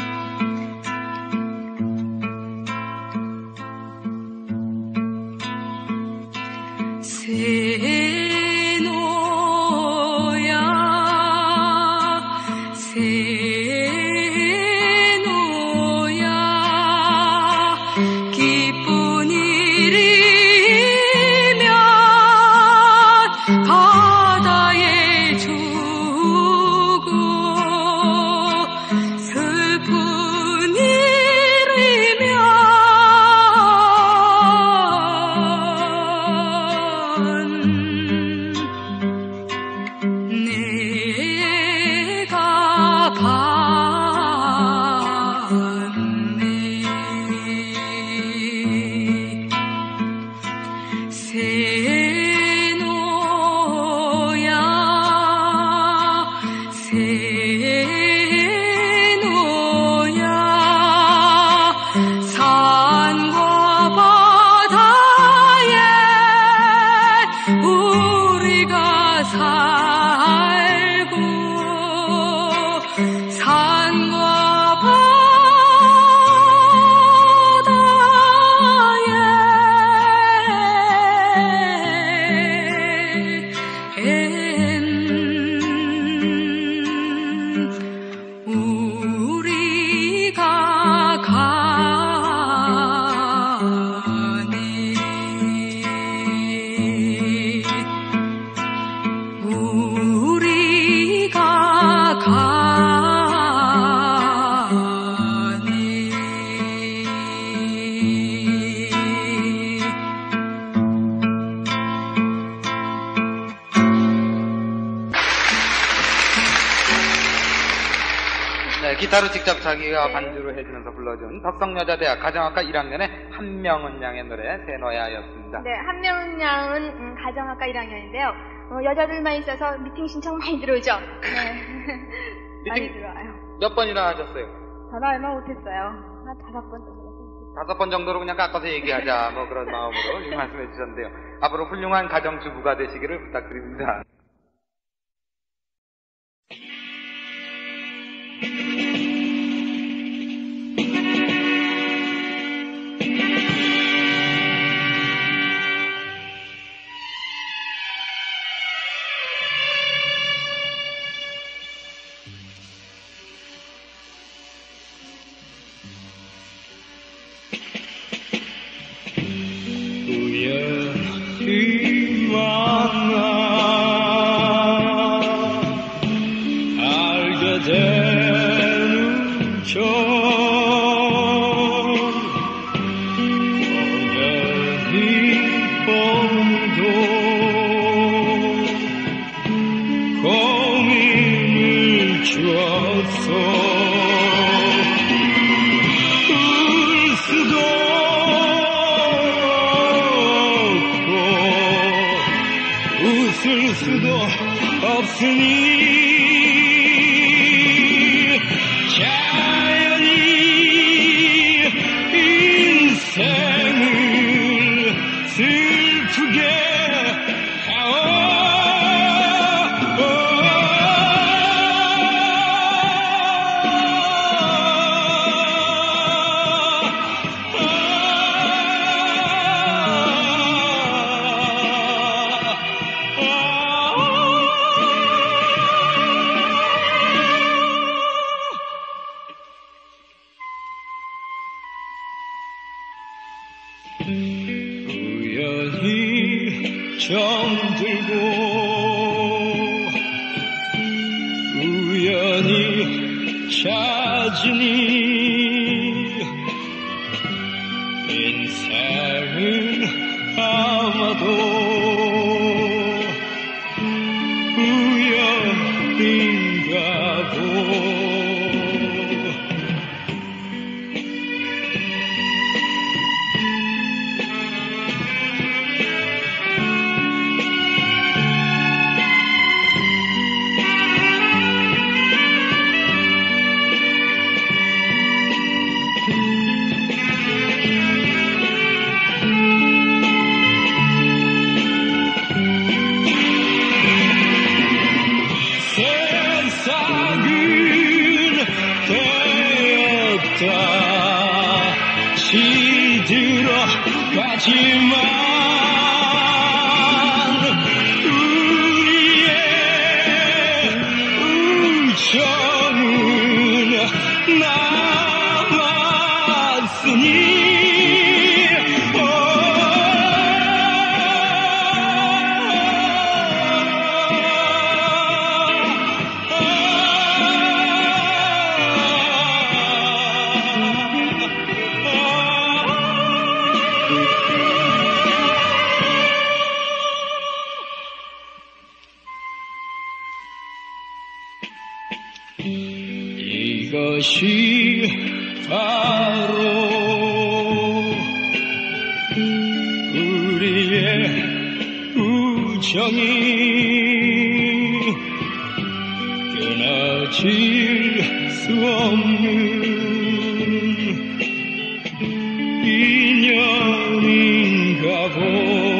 새노야 새노야 기쁜 일이면 바다에 주고 슬픈 일이면 내가 바 네, 기타로 직접 자기가 반주를 해주면서 불러준 덕성여자대학 가정학과 일 학년의 한명은 양의 노래 새노야였습니다. 네, 한명은 양은 음, 가정학과 일 학년인데요. 어, 여자들만 있어서 미팅 신청 많이 들어오죠? 네. 많이 들어와요. 몇 번이나 하셨어요? 전화 얼마 못했어요. 한 다섯 번 정도. 다섯 번 정도로 그냥 깎아서 얘기하자 뭐 그런 마음으로 지금 말씀해 주셨는데요. 앞으로 훌륭한 가정주부가 되시기를 부탁드립니다. 우연히 만나 알게 되는 저 우연히 오늘도 고민을 주었어 울 수도 웃을 수도 없으니 자연히 인생을 슬프게 하오 우연히 정들고 우연히 찾으니 인생은 아마도 우연인가 보 세상은 되었다 시들어 가지만 우리의 우정은 남았으니 이것이 바로 우리의 우정이 끊어질 수 없는 인연인가 보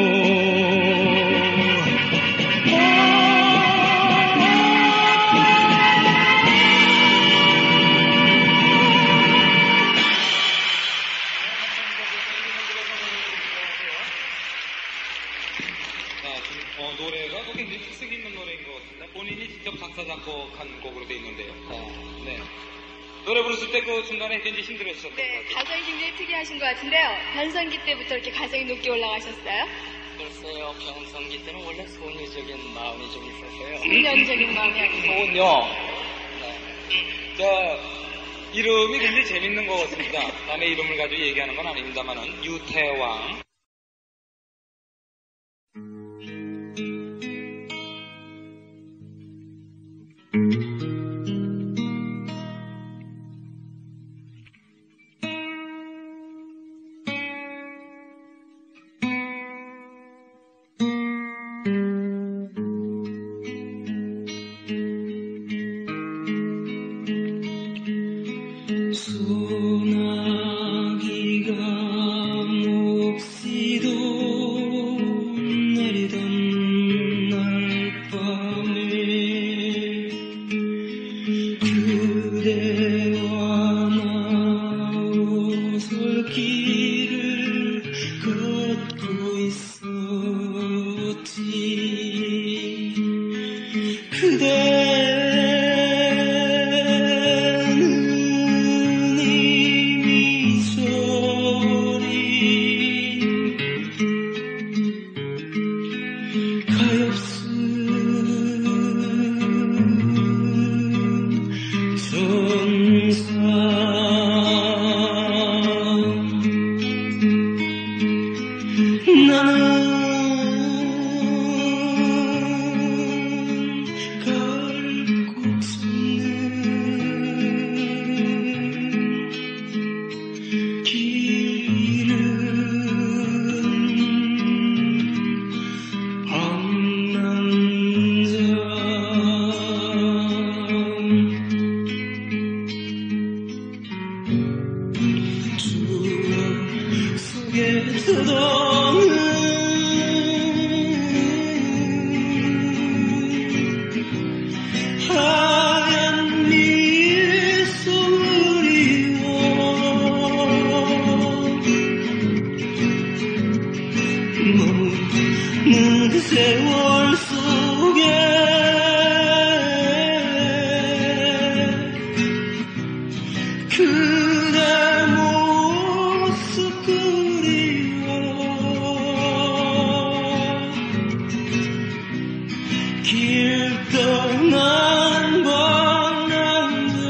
어, 노래가 굉장히 특색 있는 노래인 것 같습니다. 본인이 직접 작사, 작곡한 곡으로 되어 있는데요. 어, 네. 노래 부르실 때 그 중간에 굉장히 힘들으셨던 네, 것 같아요. 가성이 굉장히 특이하신 것 같은데요. 변성기 때부터 이렇게 가성이 높게 올라가셨어요? 글쎄요, 변성기 때는 원래 소녀적인 마음이 좀 있었어요. 소년적인 마음이 아니고. 소녀. 자, 이름이 굉장히 재밌는 것 같습니다. 남의 이름을 가지고 얘기하는 건 아닙니다만은, 유태왕. 그대 모습 그리워 길 떠난 방랑자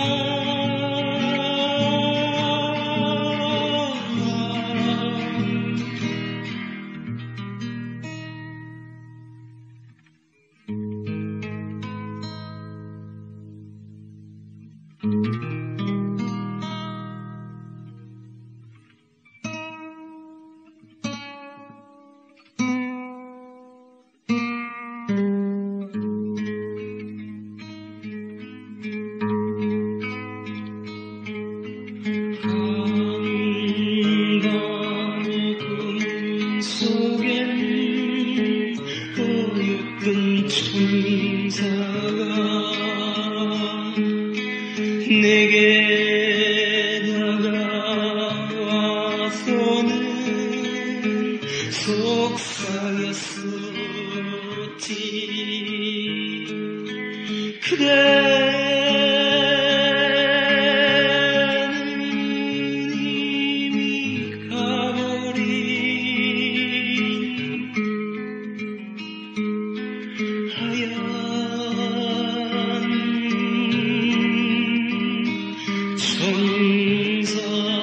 내게 다가와서는 속삭였었지 그대는 이미 가버린 하얀 천사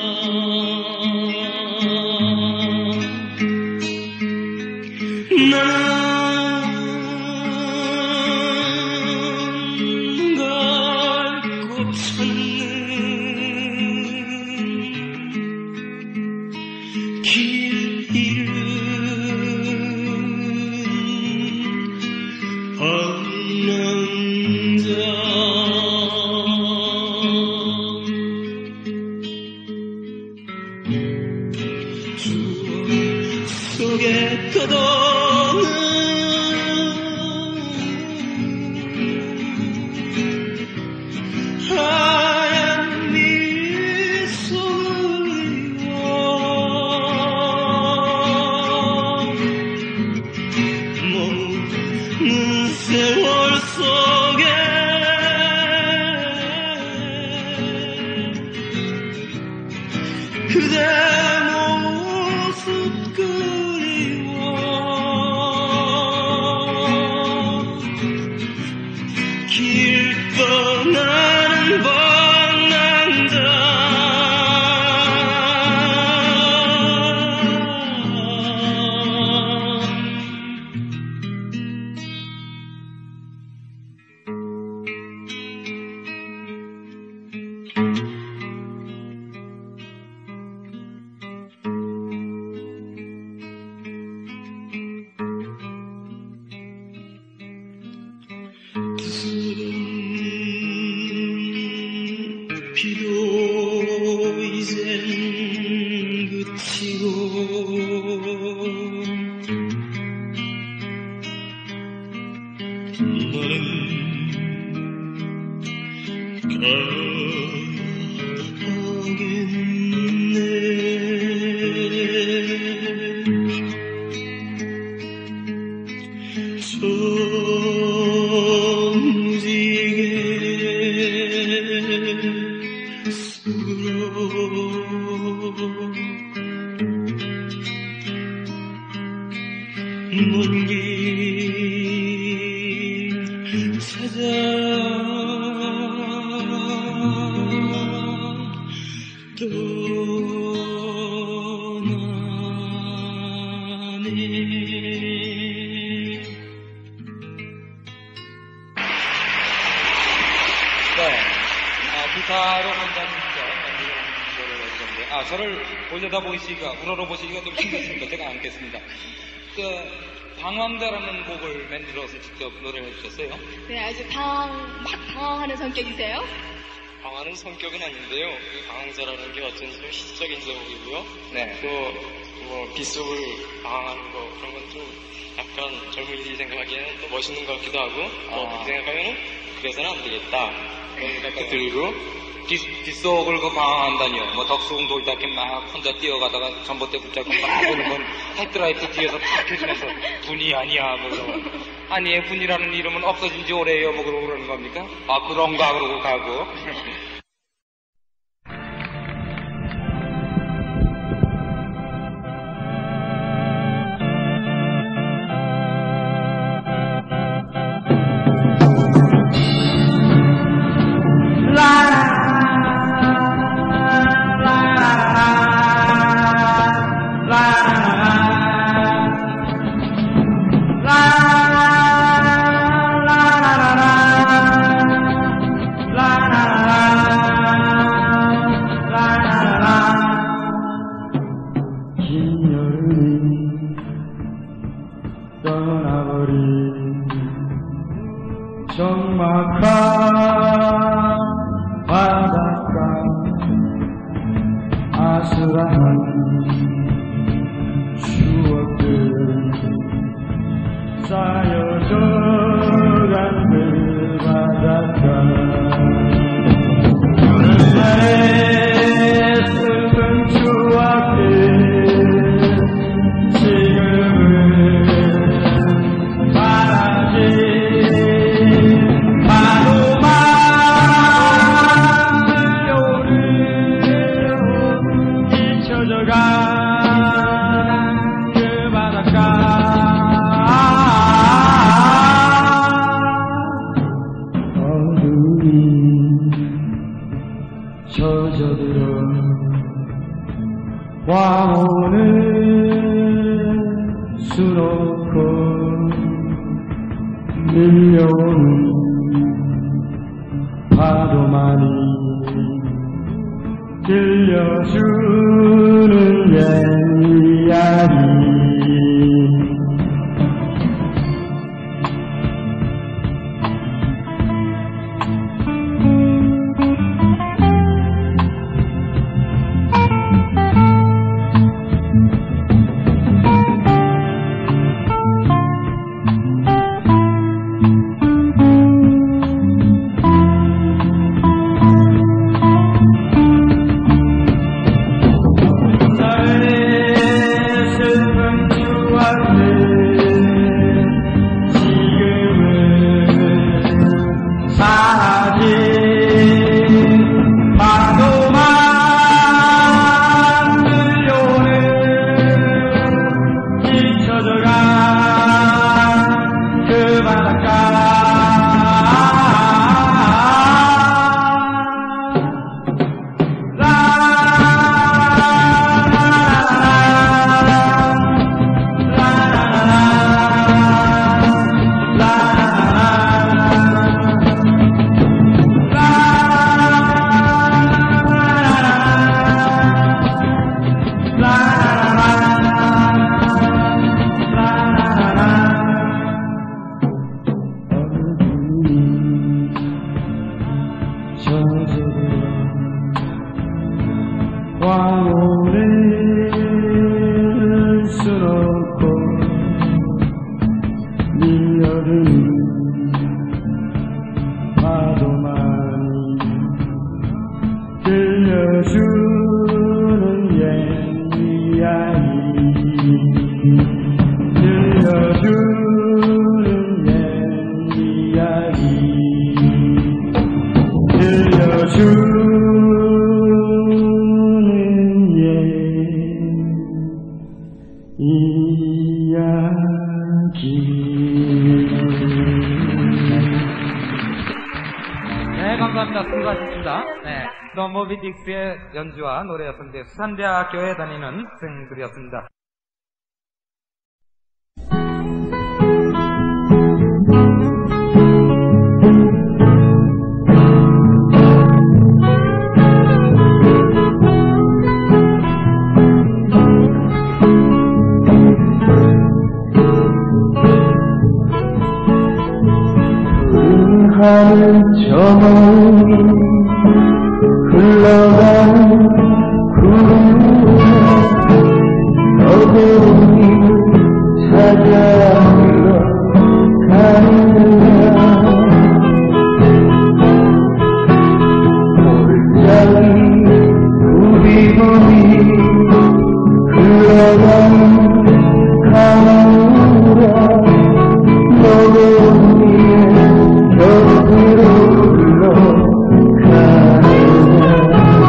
난 갈고 찾는 길 잃은 방랑자 속에 떠도는 하얀 미소 그리워 머무는 세월 속에 그대 모습 그리워 길 떠나는 방랑자 비도 이젠 그치고 너는 가야겠네 정지게 먼 길 찾아 떠나네. 네. 아, 기타로 한잔 노래를 해주셨는데, 아, 저를 올려다 보시기가, 우러러 보시기가 좀 힘드시니까 제가 안겠습니다. 그, 방황자라는 곡을 만들어서 직접 노래를 해주셨어요? 네, 아주 당황, 막 당황하는 성격이세요? 방황하는 성격은 아닌데요. 그 방황자라는 게 어쩐지 좀 시적인 제목이고요. 네. 또, 뭐, 빗속을 방황하는 거, 그런 건 좀 약간 젊은이들이 생각하기에는 또 멋있는 것 같기도 하고, 뭐, 아. 그렇게 생각하면 그래서는 안 되겠다. 그런 생각도 들고, 빗, 빗속을 그 방황한다니요. 뭐 덕수궁 돌다게 막 혼자 뛰어가다가 전봇대 붙잡고 막 오르면 헤드라이트 뒤에서 탁 해주면서 분이 아니야 뭐 그러고 아니 분이라는 이름은 없어진 지 오래예요 뭐 그러고 그러는 겁니까? 아 그런가 그러고 가고 바닷가 아슬한 추억들 쌓여져간 그 바닷가 그날의 슬픈 추억들 지금은 사라진 파도만 들려오는 잊혀져간 그 바닷가 젖어들어 와오는 수놓고 밀려오는 파도만이 들려주는 옛 이야기 와오는 수놓고 밀려드는 파도만이 들려주는 옛 이야기 들려주는 옛 이야기 들려주는 네, 감사합니다. 수고하셨습니다. 네, 더 모비 딕스의 연주와 노래였는데 수산대학교에 다니는 학생들이었습니다. 하늘 저멀리 흘러가는 구름에 너구름이 찾아들어 가느냐 골짜기 구비구비 흘러가는 강으로 너구름이 곁으로 흘러가느냐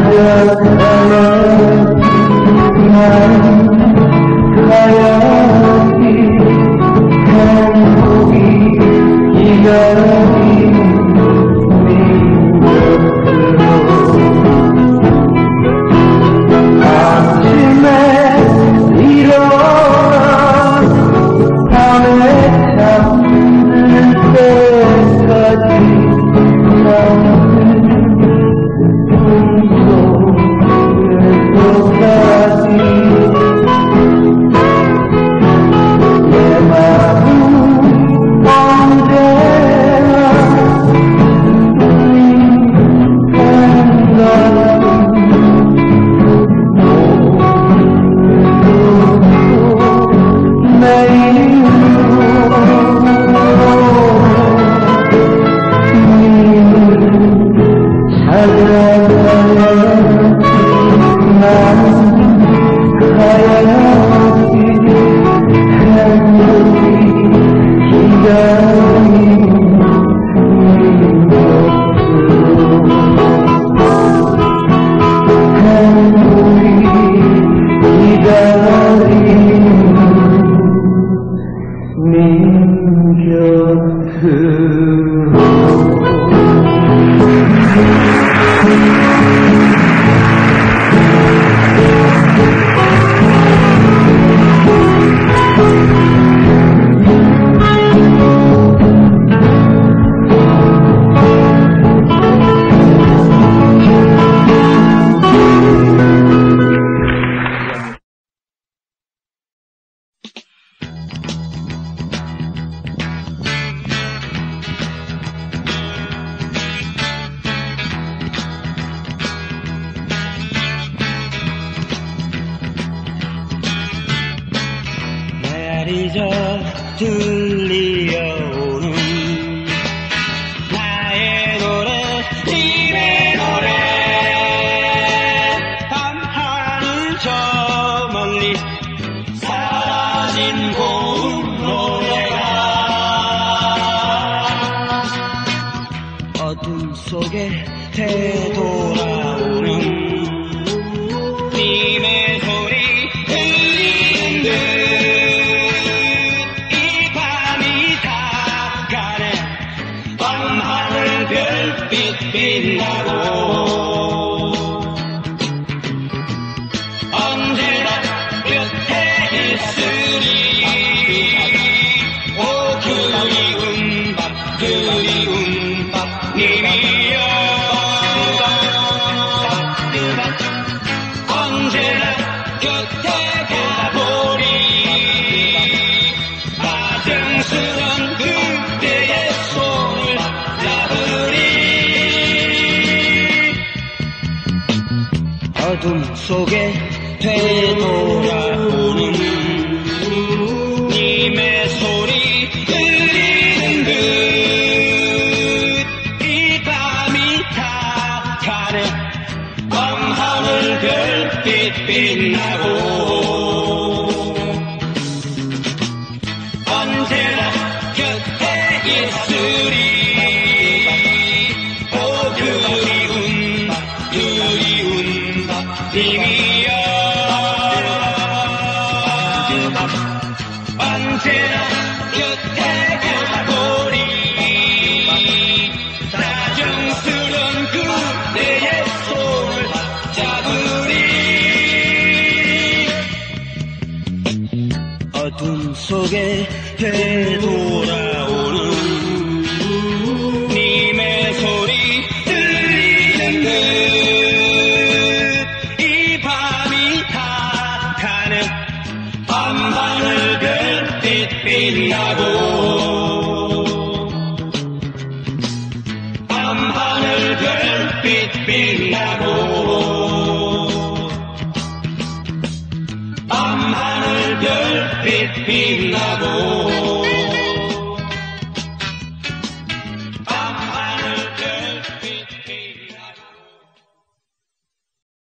밤하늘 별빛 빛나고